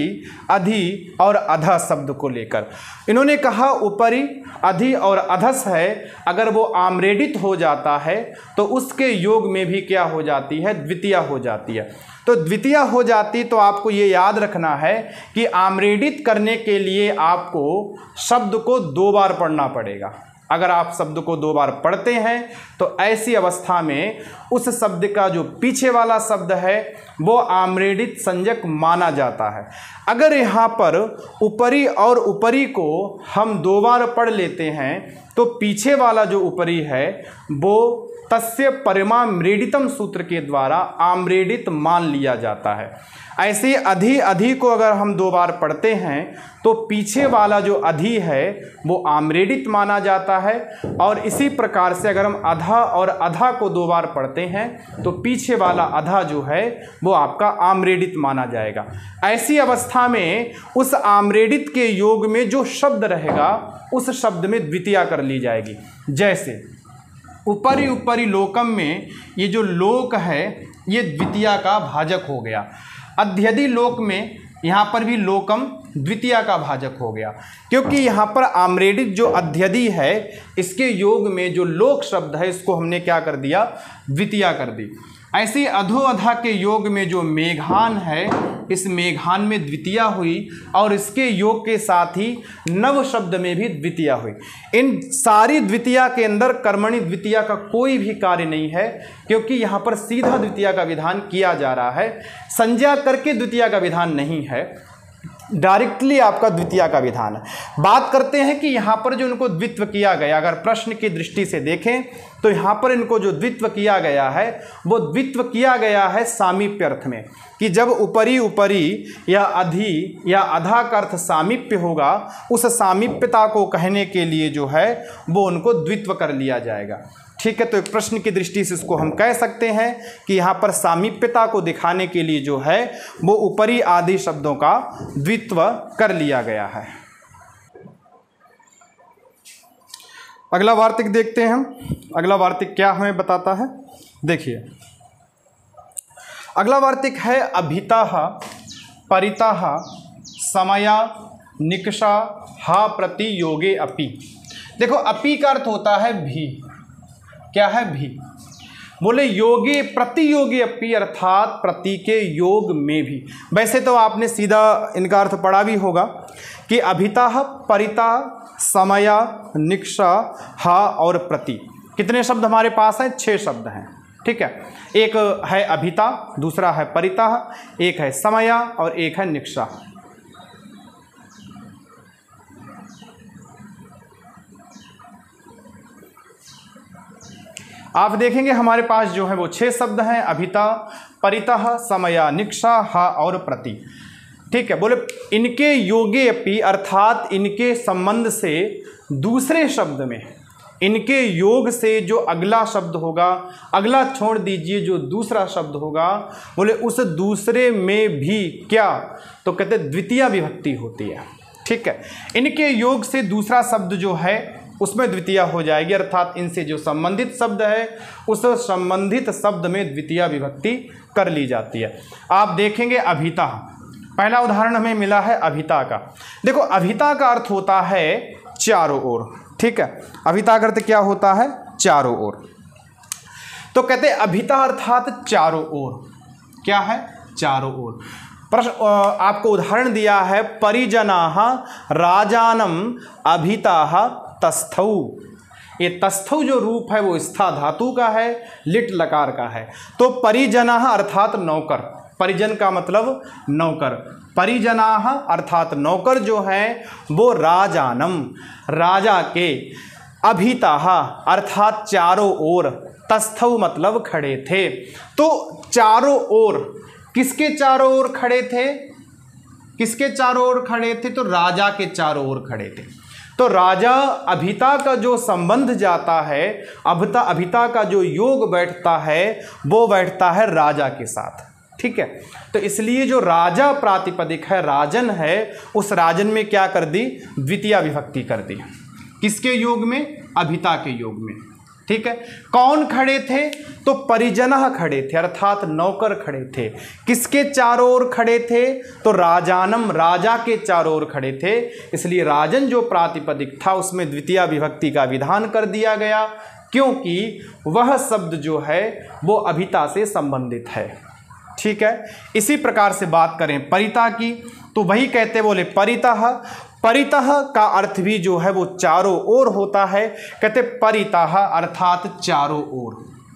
अधि और अध शब्द को लेकर। इन्होंने कहा ऊपरी अधि और अधस है, अगर वो आम्रेडित हो जाता है तो उसके योग में भी क्या हो जाती है, द्वितीया हो जाती है। तो द्वितीया हो जाती तो आपको ये याद रखना है कि आम्रेडित करने के लिए आपको शब्द को दो बार पढ़ना पड़ेगा। अगर आप शब्द को दो बार पढ़ते हैं तो ऐसी अवस्था में उस शब्द का जो पीछे वाला शब्द है वो आम्रेडित संज्ञक माना जाता है। अगर यहाँ पर ऊपरी और ऊपरी को हम दो बार पढ़ लेते हैं तो पीछे वाला जो ऊपरी है वो तस्य परिमाम्रेडितम सूत्र के द्वारा आम्रेडित मान लिया जाता है। ऐसे अधि अधि को अगर हम दो बार पढ़ते हैं तो पीछे वाला जो अधि है वो आम्रेडित माना जाता है, और इसी प्रकार से अगर हम अधा और अधा को दो बार पढ़ते हैं तो पीछे वाला अधा जो है वो आपका आम्रेडित माना जाएगा। ऐसी अवस्था में उस आम्रेडित के योग में जो शब्द रहेगा उस शब्द में द्वितीया कर ली जाएगी। जैसे ऊपरी ऊपरी लोकम में ये जो लोक है ये द्वितीया का भाजक हो गया। अध्यधि लोक में यहाँ पर भी लोकम द्वितीया का भाजक हो गया, क्योंकि यहाँ पर आम्रेडित जो अध्यधि है इसके योग में जो लोक शब्द है इसको हमने क्या कर दिया, द्वितीया कर दी। ऐसी अधो अधा के योग में जो मेघान है, इस मेघान में द्वितीया हुई और इसके योग के साथ ही नव शब्द में भी द्वितीया हुई। इन सारी द्वितीया के अंदर कर्मणि द्वितीया का कोई भी कार्य नहीं है, क्योंकि यहाँ पर सीधा द्वितीया का विधान किया जा रहा है, संज्ञा करके द्वितीया का विधान नहीं है, डायरेक्टली आपका द्वितीया का विधान है। बात करते हैं कि यहाँ पर जो इनको द्वित्व किया गया, अगर प्रश्न की दृष्टि से देखें तो यहाँ पर इनको जो द्वित्व किया गया है वो द्वित्व किया गया है सामीप्य अर्थ में, कि जब उपरी उपरी या अधि या अधा का अर्थ सामीप्य होगा, उस सामीप्यता को कहने के लिए जो है वो उनको द्वित्व कर लिया जाएगा। ठीक है, तो एक प्रश्न की दृष्टि से इसको हम कह सकते हैं कि यहाँ पर सामीप्यता को दिखाने के लिए जो है वो उपरी आदि शब्दों का द्वित्व कर लिया गया है। अगला वार्तिक देखते हैं हम। अगला वार्तिक क्या हमें बताता है, देखिए अगला वार्तिक है अभिताः परिताः समया निकषा हा प्रति योगे अपि। देखो अपि का अर्थ होता है भी, क्या है भी, बोले योगे प्रति योगे अपि अर्थात प्रति के योग में भी। वैसे तो आपने सीधा इनका अर्थ पढ़ा भी होगा कि अभिताः परिताः समया निकषा हा और प्रति, कितने शब्द हमारे पास हैं, छह शब्द हैं। ठीक है, एक है अभिता, दूसरा है परिताः, एक है समया और एक है निकषा। आप देखेंगे हमारे पास जो है वो छह शब्द हैं, अभिता परिताः समया निकषा हा और प्रति। ठीक है, बोले इनके योगे अपि अर्थात इनके संबंध से दूसरे शब्द में, इनके योग से जो अगला शब्द होगा, अगला छोड़ दीजिए जो दूसरा शब्द होगा, बोले उस दूसरे में भी क्या, तो कहते द्वितीया विभक्ति होती है। ठीक है, इनके योग से दूसरा शब्द जो है उसमें द्वितीया हो जाएगी, अर्थात इनसे जो संबंधित शब्द है उस संबंधित शब्द में द्वितीया विभक्ति कर ली जाती है। आप देखेंगे अभिता, पहला उदाहरण हमें मिला है अभिता का। देखो अभिता का अर्थ होता है चारों ओर। ठीक है, अभिता का अर्थ क्या होता है, चारों ओर। तो कहते अभिता अर्थात चारों ओर, क्या है, चारों ओर। प्रश्न आपको उदाहरण दिया है, परिजनाः राजानम अभिताः तस्थौ। ये तस्थौ जो रूप है वो स्था धातु का है, लिट लकार का है। तो परिजनाः अर्थात नौकर, परिजन का मतलब नौकर, परिजनाः अर्थात नौकर जो हैं वो राजानम राजा के, अभिताः अर्थात चारों ओर, तस्थौ मतलब खड़े थे। तो चारों ओर, किसके चारों ओर खड़े थे, किसके चारों ओर खड़े थे, तो राजा के चारों ओर खड़े थे। तो राजा अभिता का जो संबंध जाता है, अभिता अभिता का जो योग बैठता है वो बैठता है राजा के साथ। ठीक है, तो इसलिए जो राजा प्रातिपदिक है, राजन है, उस राजन में क्या कर दी, द्वितीया विभक्ति कर दी। किसके योग में, अभिता के योग में। ठीक है, कौन खड़े थे, तो परिजनः खड़े थे अर्थात नौकर खड़े थे। किसके चारों ओर खड़े थे, तो राजानम राजा के चारों ओर खड़े थे। इसलिए राजन जो प्रातिपदिक था उसमें द्वितीया विभक्ति का विधान कर दिया गया, क्योंकि वह शब्द जो है वो अभिता से संबंधित है। ठीक है, इसी प्रकार से बात करें परिता की, तो वही कहते बोले परितः, परितः का अर्थ भी जो है वो चारों ओर होता है। कहते परितः अर्थात चारों ओर।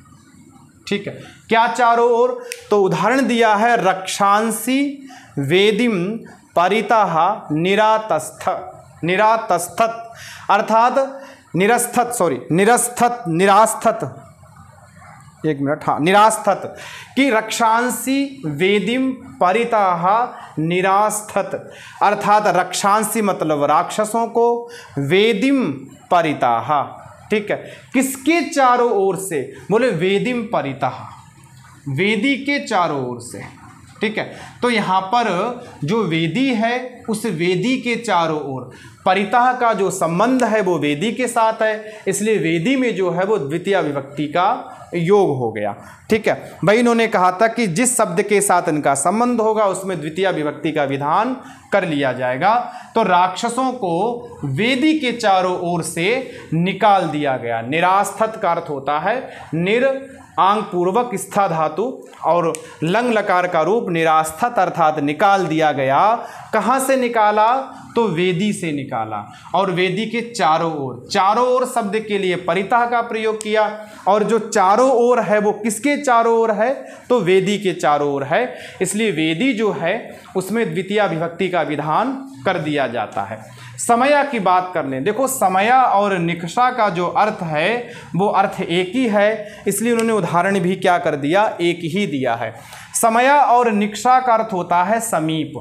ठीक है, क्या चारों ओर, तो उदाहरण दिया है रक्षांसी वेदिम परितः निरातस्थ, निरातस्थत अर्थात निरस्थत, सॉरी निरस्थत, निरास्थत, एक मिनट, हाँ निरास्थत, कि रक्षांसी वेदिम परिताः निरास्थत अर्थात रक्षांसी मतलब राक्षसों को, वेदिम परिताः। ठीक है, किसके चारों ओर से, बोले वेदिम परिताः, वेदी के चारों ओर से। ठीक है, तो यहाँ पर जो वेदी है उस वेदी के चारों ओर, परितः का जो संबंध है वो वेदी के साथ है, इसलिए वेदी में जो है वो द्वितीय विभक्ति का योग हो गया। ठीक है भाई, इन्होंने कहा था कि जिस शब्द के साथ इनका संबंध होगा उसमें द्वितीय विभक्ति का विधान कर लिया जाएगा। तो राक्षसों को वेदी के चारों ओर से निकाल दिया गया। निरास्थत का अर्थ होता है निर आंग पूर्वक स्था धातु और लंग लकार का रूप निरास्थत अर्थात निकाल दिया गया। कहाँ से निकाला? तो वेदी से निकाला, और वेदी के चारों ओर। चारों ओर शब्द के लिए परितः का प्रयोग किया, और जो चारों ओर है वो किसके चारों ओर है? तो वेदी के चारों ओर है, इसलिए वेदी जो है उसमें द्वितीय विभक्ति का विधान कर दिया जाता है। समया की बात कर लें। देखो, समया और निकषा का जो अर्थ है वो अर्थ एक ही है, इसलिए उन्होंने उदाहरण भी क्या कर दिया? एक ही दिया है। समया और निकषा का अर्थ होता है समीप।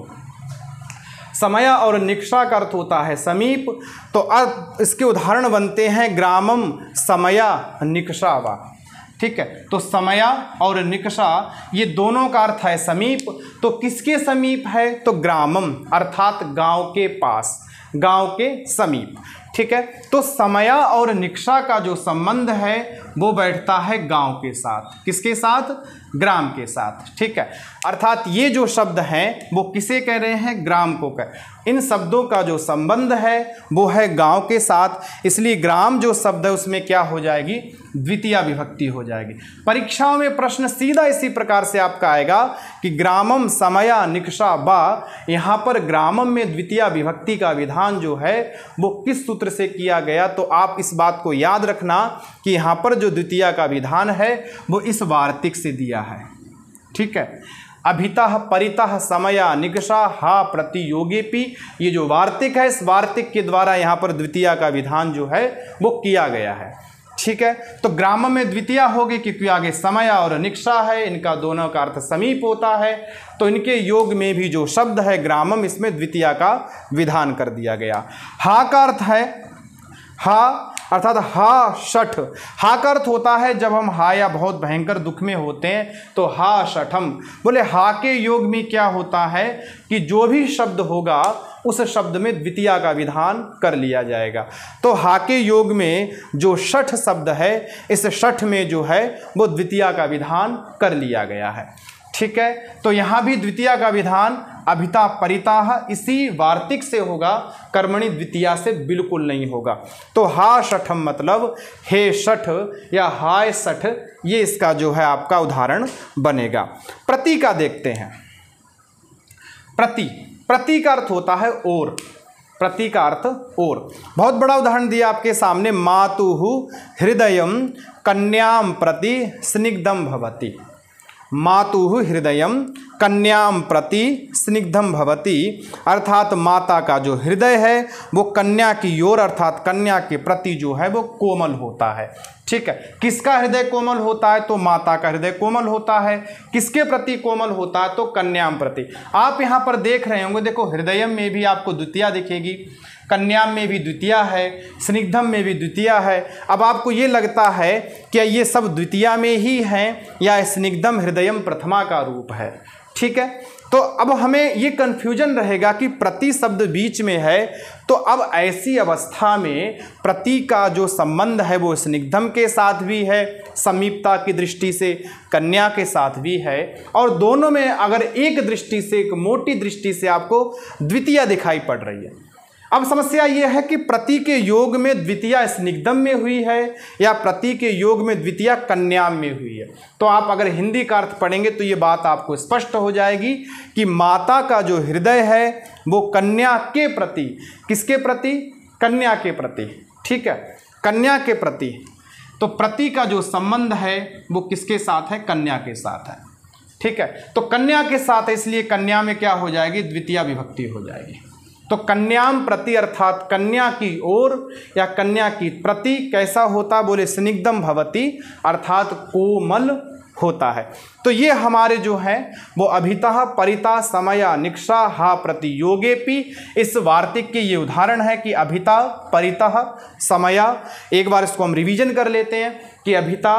समया और निकषा का अर्थ होता है समीप, तो अर्थ इसके उदाहरण बनते हैं ग्रामम समया निकषा वा। ठीक है, तो समया और निकषा ये दोनों का अर्थ है समीप। तो किसके समीप है? तो ग्रामम अर्थात गांव के पास, गांव के समीप। ठीक है, तो समया और निकषा का जो संबंध है वो बैठता है गांव के साथ। किसके साथ? ग्राम के साथ। ठीक है, अर्थात ये जो शब्द हैं वो किसे कह रहे हैं? ग्राम को कह। इन शब्दों का जो संबंध है वो है गांव के साथ, इसलिए ग्राम जो शब्द है उसमें क्या हो जाएगी? द्वितीय विभक्ति हो जाएगी। परीक्षाओं में प्रश्न सीधा इसी प्रकार से आपका आएगा कि ग्रामम समया निकषा बा, यहाँ पर ग्रामम में द्वितीय विभक्ति का विधान जो है वो किस सूत्र से किया गया? तो आप इस बात को याद रखना कि यहाँ पर जो द्वितीय का विधान है वो इस वार्तिक से दिया है। ठीक है, अभितः परितः समया निकषा हा प्रतियोगेपि, ये जो वार्तिक है इस वार्तिक के द्वारा यहाँ पर द्वितीय का विधान जो है वो किया गया है। ठीक है, तो ग्राम में द्वितीय होगी क्योंकि आगे समया और निकषा है, इनका दोनों का अर्थ समीप होता है, तो इनके योग में भी जो शब्द है ग्रामम, इसमें द्वितीय का विधान कर दिया गया। हा का अर्थ है हा अर्थात हा शठ। हा का अर्थ होता है जब हम हा या बहुत भयंकर दुख में होते हैं तो हा शठम। बोले हा के योग में क्या होता है कि जो भी शब्द होगा उस शब्द में द्वितीय का विधान कर लिया जाएगा। तो हा के योग में जो शठ शब्द है इस शठ में जो है वो द्वितीय का विधान कर लिया गया है। ठीक है, तो यहाँ भी द्वितीय का विधान अभिता परिता इसी वार्तिक से होगा, कर्मणि द्वितीय से बिल्कुल नहीं होगा। तो हा शठम मतलब हे शठ या हाय शठ, ये इसका जो है आपका उदाहरण बनेगा। प्रति का देखते हैं। प्रति प्रति का अर्थ होता है और। प्रति का अर्थ और। बहुत बड़ा उदाहरण दिया आपके सामने, मातुहु हृदयम कन्याम प्रति स्निग्धम भवति। मातुः हृदयम कन्याम प्रति स्निग्धम भवति, अर्थात माता का जो हृदय है वो कन्या की ओर अर्थात कन्या के प्रति जो है वो कोमल होता है। ठीक है, किसका हृदय कोमल होता है? तो माता का हृदय कोमल होता है। किसके प्रति कोमल होता है? तो कन्याम प्रति। आप यहाँ पर देख रहे होंगे, देखो हृदयम में भी आपको द्वितीय दिखेगी, कन्याम में भी द्वितीय है, स्निग्धम में भी द्वितीय है। अब आपको ये लगता है कि ये सब द्वितीय में ही हैं या स्निग्धम हृदयम प्रथमा का रूप है। ठीक है, तो अब हमें ये कन्फ्यूजन रहेगा कि प्रति शब्द बीच में है, तो अब ऐसी अवस्था में प्रति का जो संबंध है वो स्निग्धम के साथ भी है, समीपता की दृष्टि से कन्या के साथ भी है, और दोनों में अगर एक दृष्टि से, एक मोटी दृष्टि से आपको द्वितीय दिखाई पड़ रही है। अब समस्या यह है कि प्रति के योग में द्वितीय स्निग्धम में हुई है या प्रति के योग में द्वितीय कन्याम में हुई है। तो आप अगर हिंदी का अर्थ पढ़ेंगे तो ये बात आपको स्पष्ट हो जाएगी कि माता का जो हृदय है वो कन्या के प्रति, किसके प्रति? कन्या के प्रति। ठीक है, कन्या के प्रति। तो प्रति का जो संबंध है वो किसके साथ है? कन्या के साथ है। ठीक है, तो कन्या के साथ है, इसलिए कन्या में क्या हो जाएगी? द्वितीय विभक्ति हो जाएगी। तो कन्याम प्रति अर्थात कन्या की ओर या कन्या की प्रति कैसा होता? बोले स्निग्धम भवति अर्थात कोमल होता है। तो ये हमारे जो है वो अभितः परिता समया निकषा हा प्रतियोगेपि, इस वार्तिक के ये उदाहरण है कि अभिता परितः समया। एक बार इसको हम रिवीजन कर लेते हैं कि अभिता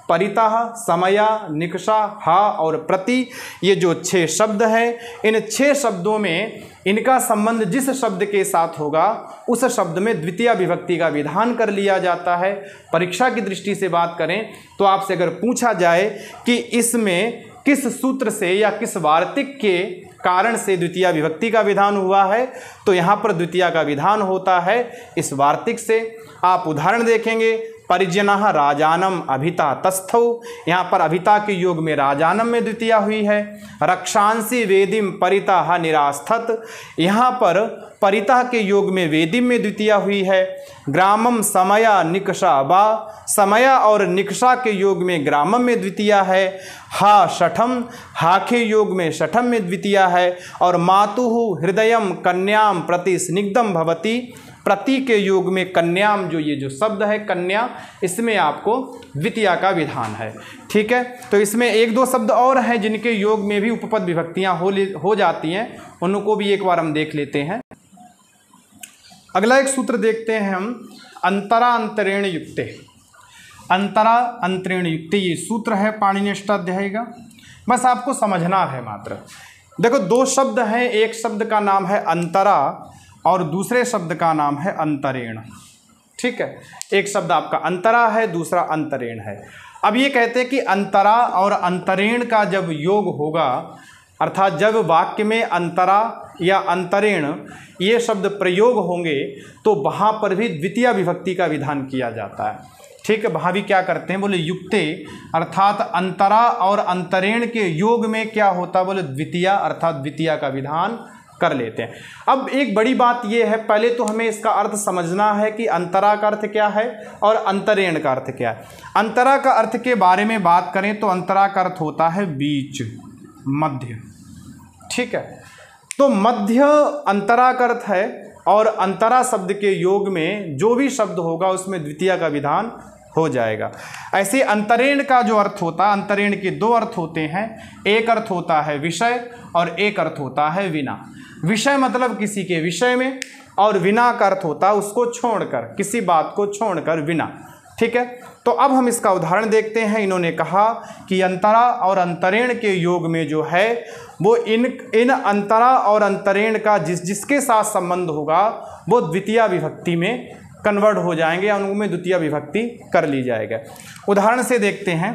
परितः, समया, निकषा, हा और प्रति, ये जो छह शब्द हैं, इन छह शब्दों में इनका संबंध जिस शब्द के साथ होगा उस शब्द में द्वितीय विभक्ति का विधान कर लिया जाता है। परीक्षा की दृष्टि से बात करें तो आपसे अगर पूछा जाए कि इसमें किस सूत्र से या किस वार्तिक के कारण से द्वितीय विभक्ति का विधान हुआ है, तो यहाँ पर द्वितीय का विधान होता है इस वार्तिक से। आप उदाहरण देखेंगे, परिजनः राजानम अभिता तस्थौ, यहाँ पर अभिता के योग में राजानम में द्वितीय हुई है। रक्षांसी वेदिम परितः निरास्थत, यहाँ पर परितः के योग में वेदिम में द्वितीय हुई है। ग्रामम समया निकषा वा, समया और निकषा के योग में ग्रामम में द्वितीय है। हा शठम, हा के योग में शठम में द्वितीय है। और मातुः हृदयम कन्याम प्रति स्निग्धम भवति, प्रति के योग में कन्याम, जो ये जो शब्द है कन्या, इसमें आपको द्वितीय का विधान है। ठीक है, तो इसमें एक दो शब्द और हैं जिनके योग में भी उपपद विभक्तियां हो हो जाती हैं, उनको भी एक बार हम देख लेते हैं। अगला एक सूत्र देखते हैं हम, अंतरा अंतरेण युक्ते। अंतरा अंतरेण युक्ते ये सूत्र है पाणिनि अष्टाध्यायी का, बस आपको समझना है मात्र। देखो दो शब्द हैं, एक शब्द का नाम है अंतरा और दूसरे शब्द का नाम है अंतरेण। ठीक है, एक शब्द आपका अंतरा है, दूसरा अंतरेण है। अब ये कहते हैं कि अंतरा और अंतरेण का जब योग होगा, अर्थात जब वाक्य में अंतरा या अंतरेण ये शब्द प्रयोग होंगे, तो वहाँ पर भी द्वितीय विभक्ति का विधान किया जाता है। ठीक है, वहाँ भी क्या करते हैं, बोले युक्ते, अर्थात अंतरा और अंतरेण के योग में क्या होता है, बोले द्वितीय, अर्थात द्वितीय का विधान कर लेते हैं। अब एक बड़ी बात यह है, पहले तो हमें इसका अर्थ समझना है कि अंतरा का अर्थ क्या है और अंतरेण का अर्थ क्या है। अंतरा का अर्थ के बारे में बात करें तो अंतरा का अर्थ होता है बीच, मध्य। ठीक है, तो मध्य अंतरा का अर्थ है, और अंतरा शब्द के योग में जो भी शब्द होगा उसमें द्वितीय का विधान हो जाएगा। ऐसे अंतरेण का जो अर्थ होता है, अंतरेण के दो अर्थ होते हैं, एक अर्थ होता है विषय और एक अर्थ होता है विना। विषय मतलब किसी के विषय में, और विना का अर्थ होता है उसको छोड़कर, किसी बात को छोड़कर, विना। ठीक है, तो अब हम इसका उदाहरण देखते हैं। इन्होंने कहा कि अंतरा और अंतरेण के योग में जो है वो इन इन अंतरा और अंतरेण का जिस जिसके साथ संबंध होगा वो द्वितीय विभक्ति में कन्वर्ट हो जाएंगे, या उनमें द्वितीय विभक्ति कर ली जाएगा। उदाहरण से देखते हैं।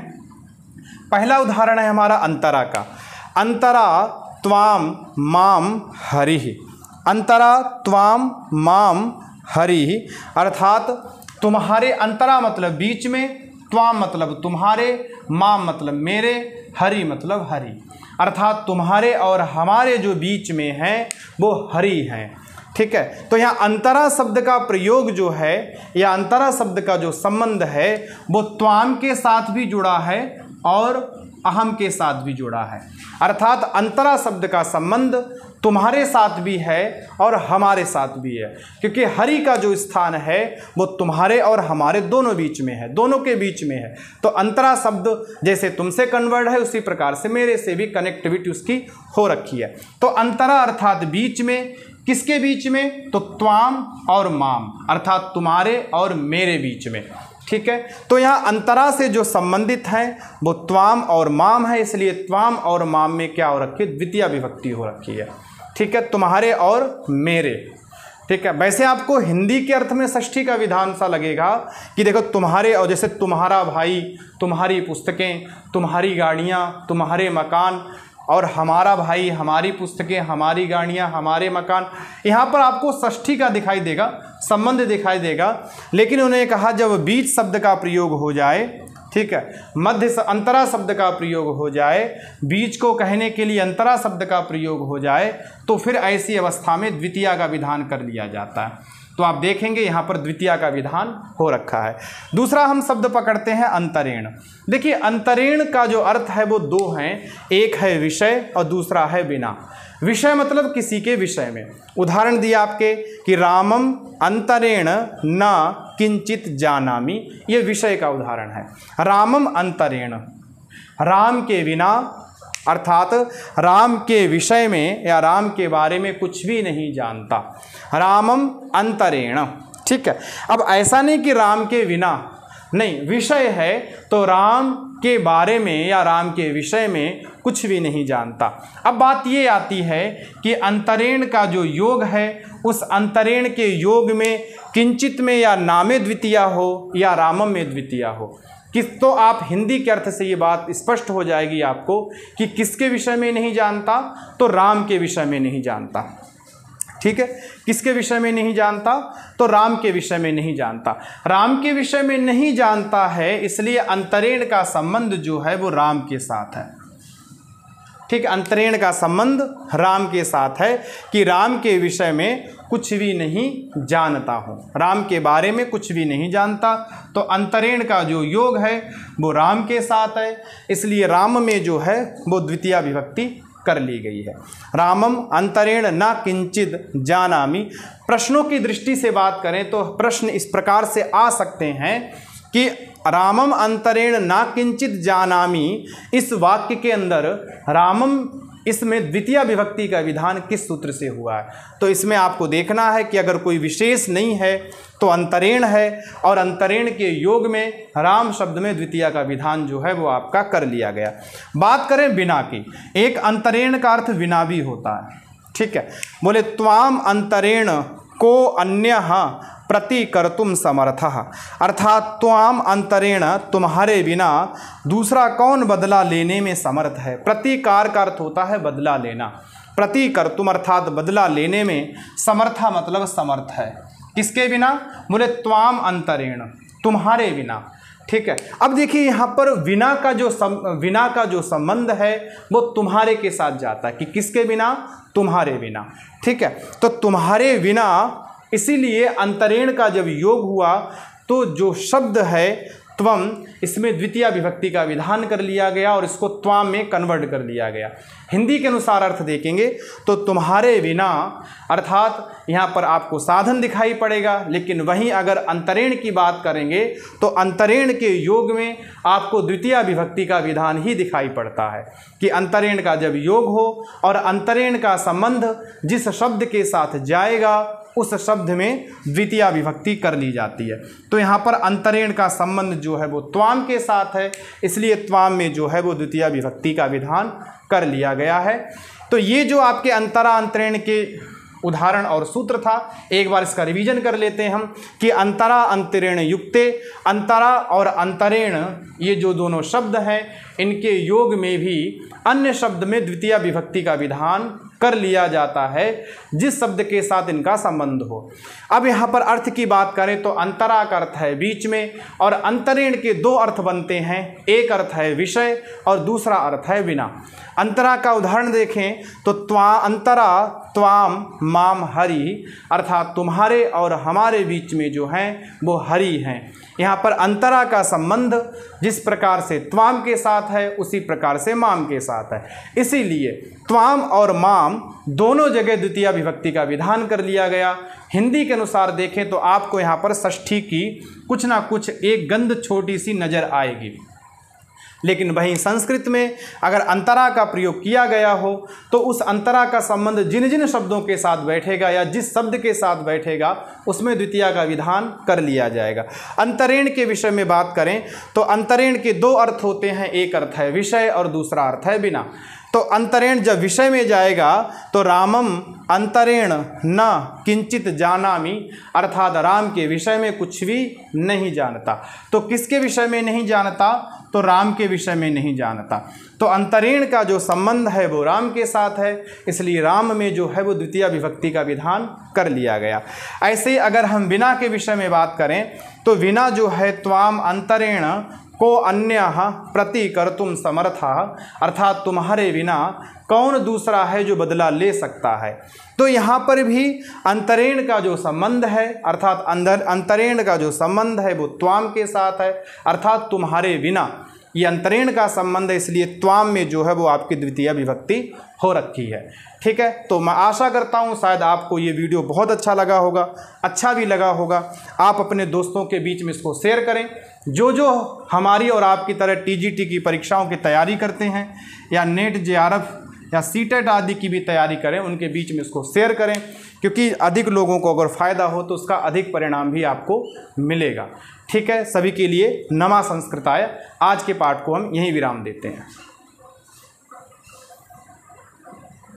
पहला उदाहरण है हमारा अंतरा का। अंतरा त्वाम माम हरिः, अंतरा त्वाम माम हरिः, अर्थात तुम्हारे, अंतरा मतलब बीच में, त्वाम मतलब तुम्हारे, माम मतलब मेरे, हरि मतलब हरि, अर्थात तुम्हारे और हमारे जो बीच में हैं वो हरि हैं। ठीक है, तो यहाँ अंतरा शब्द का प्रयोग जो है, या अंतरा शब्द का जो संबंध है वो त्वाम के साथ भी जुड़ा है और अहम के साथ भी जुड़ा है। अर्थात अंतरा शब्द का संबंध तुम्हारे साथ भी है और हमारे साथ भी है, क्योंकि हरि का जो स्थान है वो तुम्हारे और हमारे दोनों बीच में है, दोनों के बीच में है। तो अंतरा शब्द जैसे तुमसे कन्वर्ट है उसी प्रकार से मेरे से भी कनेक्टिविटी उसकी हो रखी है। तो अंतरा अर्थात बीच में, किसके बीच में, तो त्वाम और माम, अर्थात तुम्हारे और मेरे बीच में। ठीक है, तो यहाँ अंतरा से जो संबंधित है वो त्वाम और माम है, इसलिए त्वाम और माम में क्या हो रखी है, द्वितीय विभक्ति हो रखी है। ठीक है, तुम्हारे और मेरे। ठीक है, वैसे आपको हिंदी के अर्थ में षष्ठी का विधान सा लगेगा कि देखो तुम्हारे, और जैसे तुम्हारा भाई, तुम्हारी पुस्तकें, तुम्हारी गाड़ियाँ, तुम्हारे मकान, और हमारा भाई, हमारी पुस्तकें, हमारी गाड़ियाँ, हमारे मकान, यहाँ पर आपको षष्ठी का दिखाई देगा, संबंध दिखाई देगा। लेकिन उन्होंने कहा जब बीच शब्द का प्रयोग हो जाए, ठीक है, मध्य अंतरा शब्द का प्रयोग हो जाए, बीच को कहने के लिए अंतरा शब्द का प्रयोग हो जाए, तो फिर ऐसी अवस्था में द्वितीय का विधान कर लिया जाता है। तो आप देखेंगे यहाँ पर द्वितीय का विधान हो रखा है। दूसरा हम शब्द पकड़ते हैं अंतरेण। देखिए अंतरेण का जो अर्थ है वो दो हैं, एक है विषय और दूसरा है बिना। विषय मतलब किसी के विषय में। उदाहरण दिया आपके कि रामम अंतरेण न किंचित जानामि, ये विषय का उदाहरण है। रामम अंतरेण, राम के बिना, अर्थात राम के विषय में या राम के बारे में कुछ भी नहीं जानता। रामम अंतरेण। ठीक है, अब ऐसा नहीं कि राम के बिना, नहीं, विषय है तो राम के बारे में या राम के विषय में कुछ भी नहीं जानता। अब बात ये आती है कि अंतरेण का जो योग है उस अंतरेण के योग में किंचित में या नामे द्वितीया हो या रामम में द्वितीया हो, किस तो आप हिंदी के अर्थ से ये बात स्पष्ट हो जाएगी आपको कि किसके विषय में नहीं जानता, तो राम के विषय में नहीं जानता। ठीक है, किसके विषय में नहीं जानता, तो राम के विषय में नहीं जानता। राम के विषय में नहीं जानता है इसलिए अंतरेण का संबंध जो है वो राम के साथ है। ठीक, अंतरेण का संबंध राम के साथ है कि राम के विषय में कुछ भी नहीं जानता हूँ, राम के बारे में कुछ भी नहीं जानता, तो अंतरेण का जो योग है वो राम के साथ है, इसलिए राम में जो है वो द्वितीया विभक्ति कर ली गई है। रामम अंतरेण न किंचित जानामि। प्रश्नों की दृष्टि से बात करें तो प्रश्न इस प्रकार से आ सकते हैं कि रामम अंतरेण न किंचित जानामि, इस वाक्य के अंदर रामम इसमें द्वितीय विभक्ति का विधान किस सूत्र से हुआ है। तो इसमें आपको देखना है कि अगर कोई विशेष नहीं है तो अंतरेण है, और अंतरेण के योग में राम शब्द में द्वितीय का विधान जो है वो आपका कर लिया गया। बात करें विना की, एक अंतरेण का अर्थ विना भी होता है। ठीक है, बोले त्वाम अंतरेण को अन्य प्रति कर्तुम समर्थः, अर्थात त्वाम अंतरेण तुम्हारे बिना दूसरा कौन बदला लेने में समर्थ है। प्रतिकार का अर्थ होता है बदला लेना, प्रति कर्तुम अर्थात बदला लेने में, समर्था मतलब समर्थ है। किसके बिना, बोले त्वाम अंतरेण तुम्हारे बिना। ठीक है, अब देखिए यहाँ पर विना का जो सम, विना का जो संबंध है वो तुम्हारे के साथ जाता है कि किसके बिना, तुम्हारे बिना। ठीक है, तो तुम्हारे बिना, इसीलिए अंतरेण का जब योग हुआ तो जो शब्द है त्वम, इसमें द्वितीय विभक्ति का विधान कर लिया गया और इसको त्वाम में कन्वर्ट कर लिया गया। हिंदी के अनुसार अर्थ देखेंगे तो तुम्हारे बिना अर्थात यहाँ पर आपको साधन दिखाई पड़ेगा, लेकिन वहीं अगर अंतरेण की बात करेंगे तो अंतरेण के योग में आपको द्वितीय विभक्ति का विधान ही दिखाई पड़ता है कि अंतरेण का जब योग हो और अंतरेण का संबंध जिस शब्द के साथ जाएगा उस शब्द में द्वितीय विभक्ति कर ली जाती है। तो यहाँ पर अंतरेण का संबंध जो है वो त्वाम के साथ है, इसलिए त्वाम में जो है वो द्वितीय विभक्ति का विधान कर लिया गया है। तो ये जो आपके अंतरा अंतरेण के उदाहरण और सूत्र था, एक बार इसका रिवीजन कर लेते हैं हम कि अंतरा अंतरेण युक्ते, अंतरा और अंतरेण ये जो दोनों शब्द हैं इनके योग में भी अन्य शब्द में द्वितीय विभक्ति का विधान कर लिया जाता है जिस शब्द के साथ इनका संबंध हो। अब यहाँ पर अर्थ की बात करें तो अंतरा का अर्थ है बीच में, और अंतरेण के दो अर्थ बनते हैं, एक अर्थ है विषय और दूसरा अर्थ है बिना। अंतरा का उदाहरण देखें तो त्वा अंतरा त्वाम माम हरि, अर्थात तुम्हारे और हमारे बीच में जो हैं वो हरि हैं। यहाँ पर अंतरा का संबंध जिस प्रकार से त्वाम के साथ है उसी प्रकार से माम के साथ है, इसीलिए त्वाम और माम दोनों जगह द्वितीय विभक्ति का विधान कर लिया गया। हिंदी के अनुसार देखें तो आपको यहाँ पर षष्ठी की कुछ ना कुछ एक गंध छोटी सी नज़र आएगी, लेकिन वहीं संस्कृत में अगर अंतरा का प्रयोग किया गया हो तो उस अंतरा का संबंध जिन जिन शब्दों के साथ बैठेगा या जिस शब्द के साथ बैठेगा उसमें द्वितीय का विधान कर लिया जाएगा। अंतरेण के विषय में बात करें तो अंतरेण के दो अर्थ होते हैं, एक अर्थ है विषय और दूसरा अर्थ है बिना। तो अंतरेण जब विषय में जाएगा तो रामम अंतरेण न किंचित जानामि, अर्थात राम के विषय में कुछ भी नहीं जानता। तो किसके विषय में नहीं जानता, तो राम के विषय में नहीं जानता। तो अंतरेण का जो संबंध है वो राम के साथ है, इसलिए राम में जो है वो द्वितीय विभक्ति का विधान कर लिया गया। ऐसे अगर हम बिना के विषय में बात करें तो बिना जो है त्वाम अंतरेण को अन्य प्रति कर्तुम समर्था, अर्थात तुम्हारे बिना कौन दूसरा है जो बदला ले सकता है। तो यहाँ पर भी अंतरेण का जो संबंध है अर्थात अंदर अंतरेण का जो संबंध है वो त्वाम के साथ है, अर्थात तुम्हारे बिना ये अंतरेण का संबंध है, इसलिए त्वाम में जो है वो आपकी द्वितीय विभक्ति हो रखी है। ठीक है, तो मैं आशा करता हूँ शायद आपको ये वीडियो बहुत अच्छा लगा होगा, अच्छा भी लगा होगा। आप अपने दोस्तों के बीच में इसको शेयर करें। जो जो हमारी और आपकी तरह टीजीटी की परीक्षाओं की तैयारी करते हैं या नेट जेआरएफ या सीटेट आदि की भी तैयारी करें उनके बीच में इसको शेयर करें, क्योंकि अधिक लोगों को अगर फ़ायदा हो तो उसका अधिक परिणाम भी आपको मिलेगा। ठीक है, सभी के लिए नमा संस्कृताय। आज के पाठ को हम यहीं विराम देते हैं।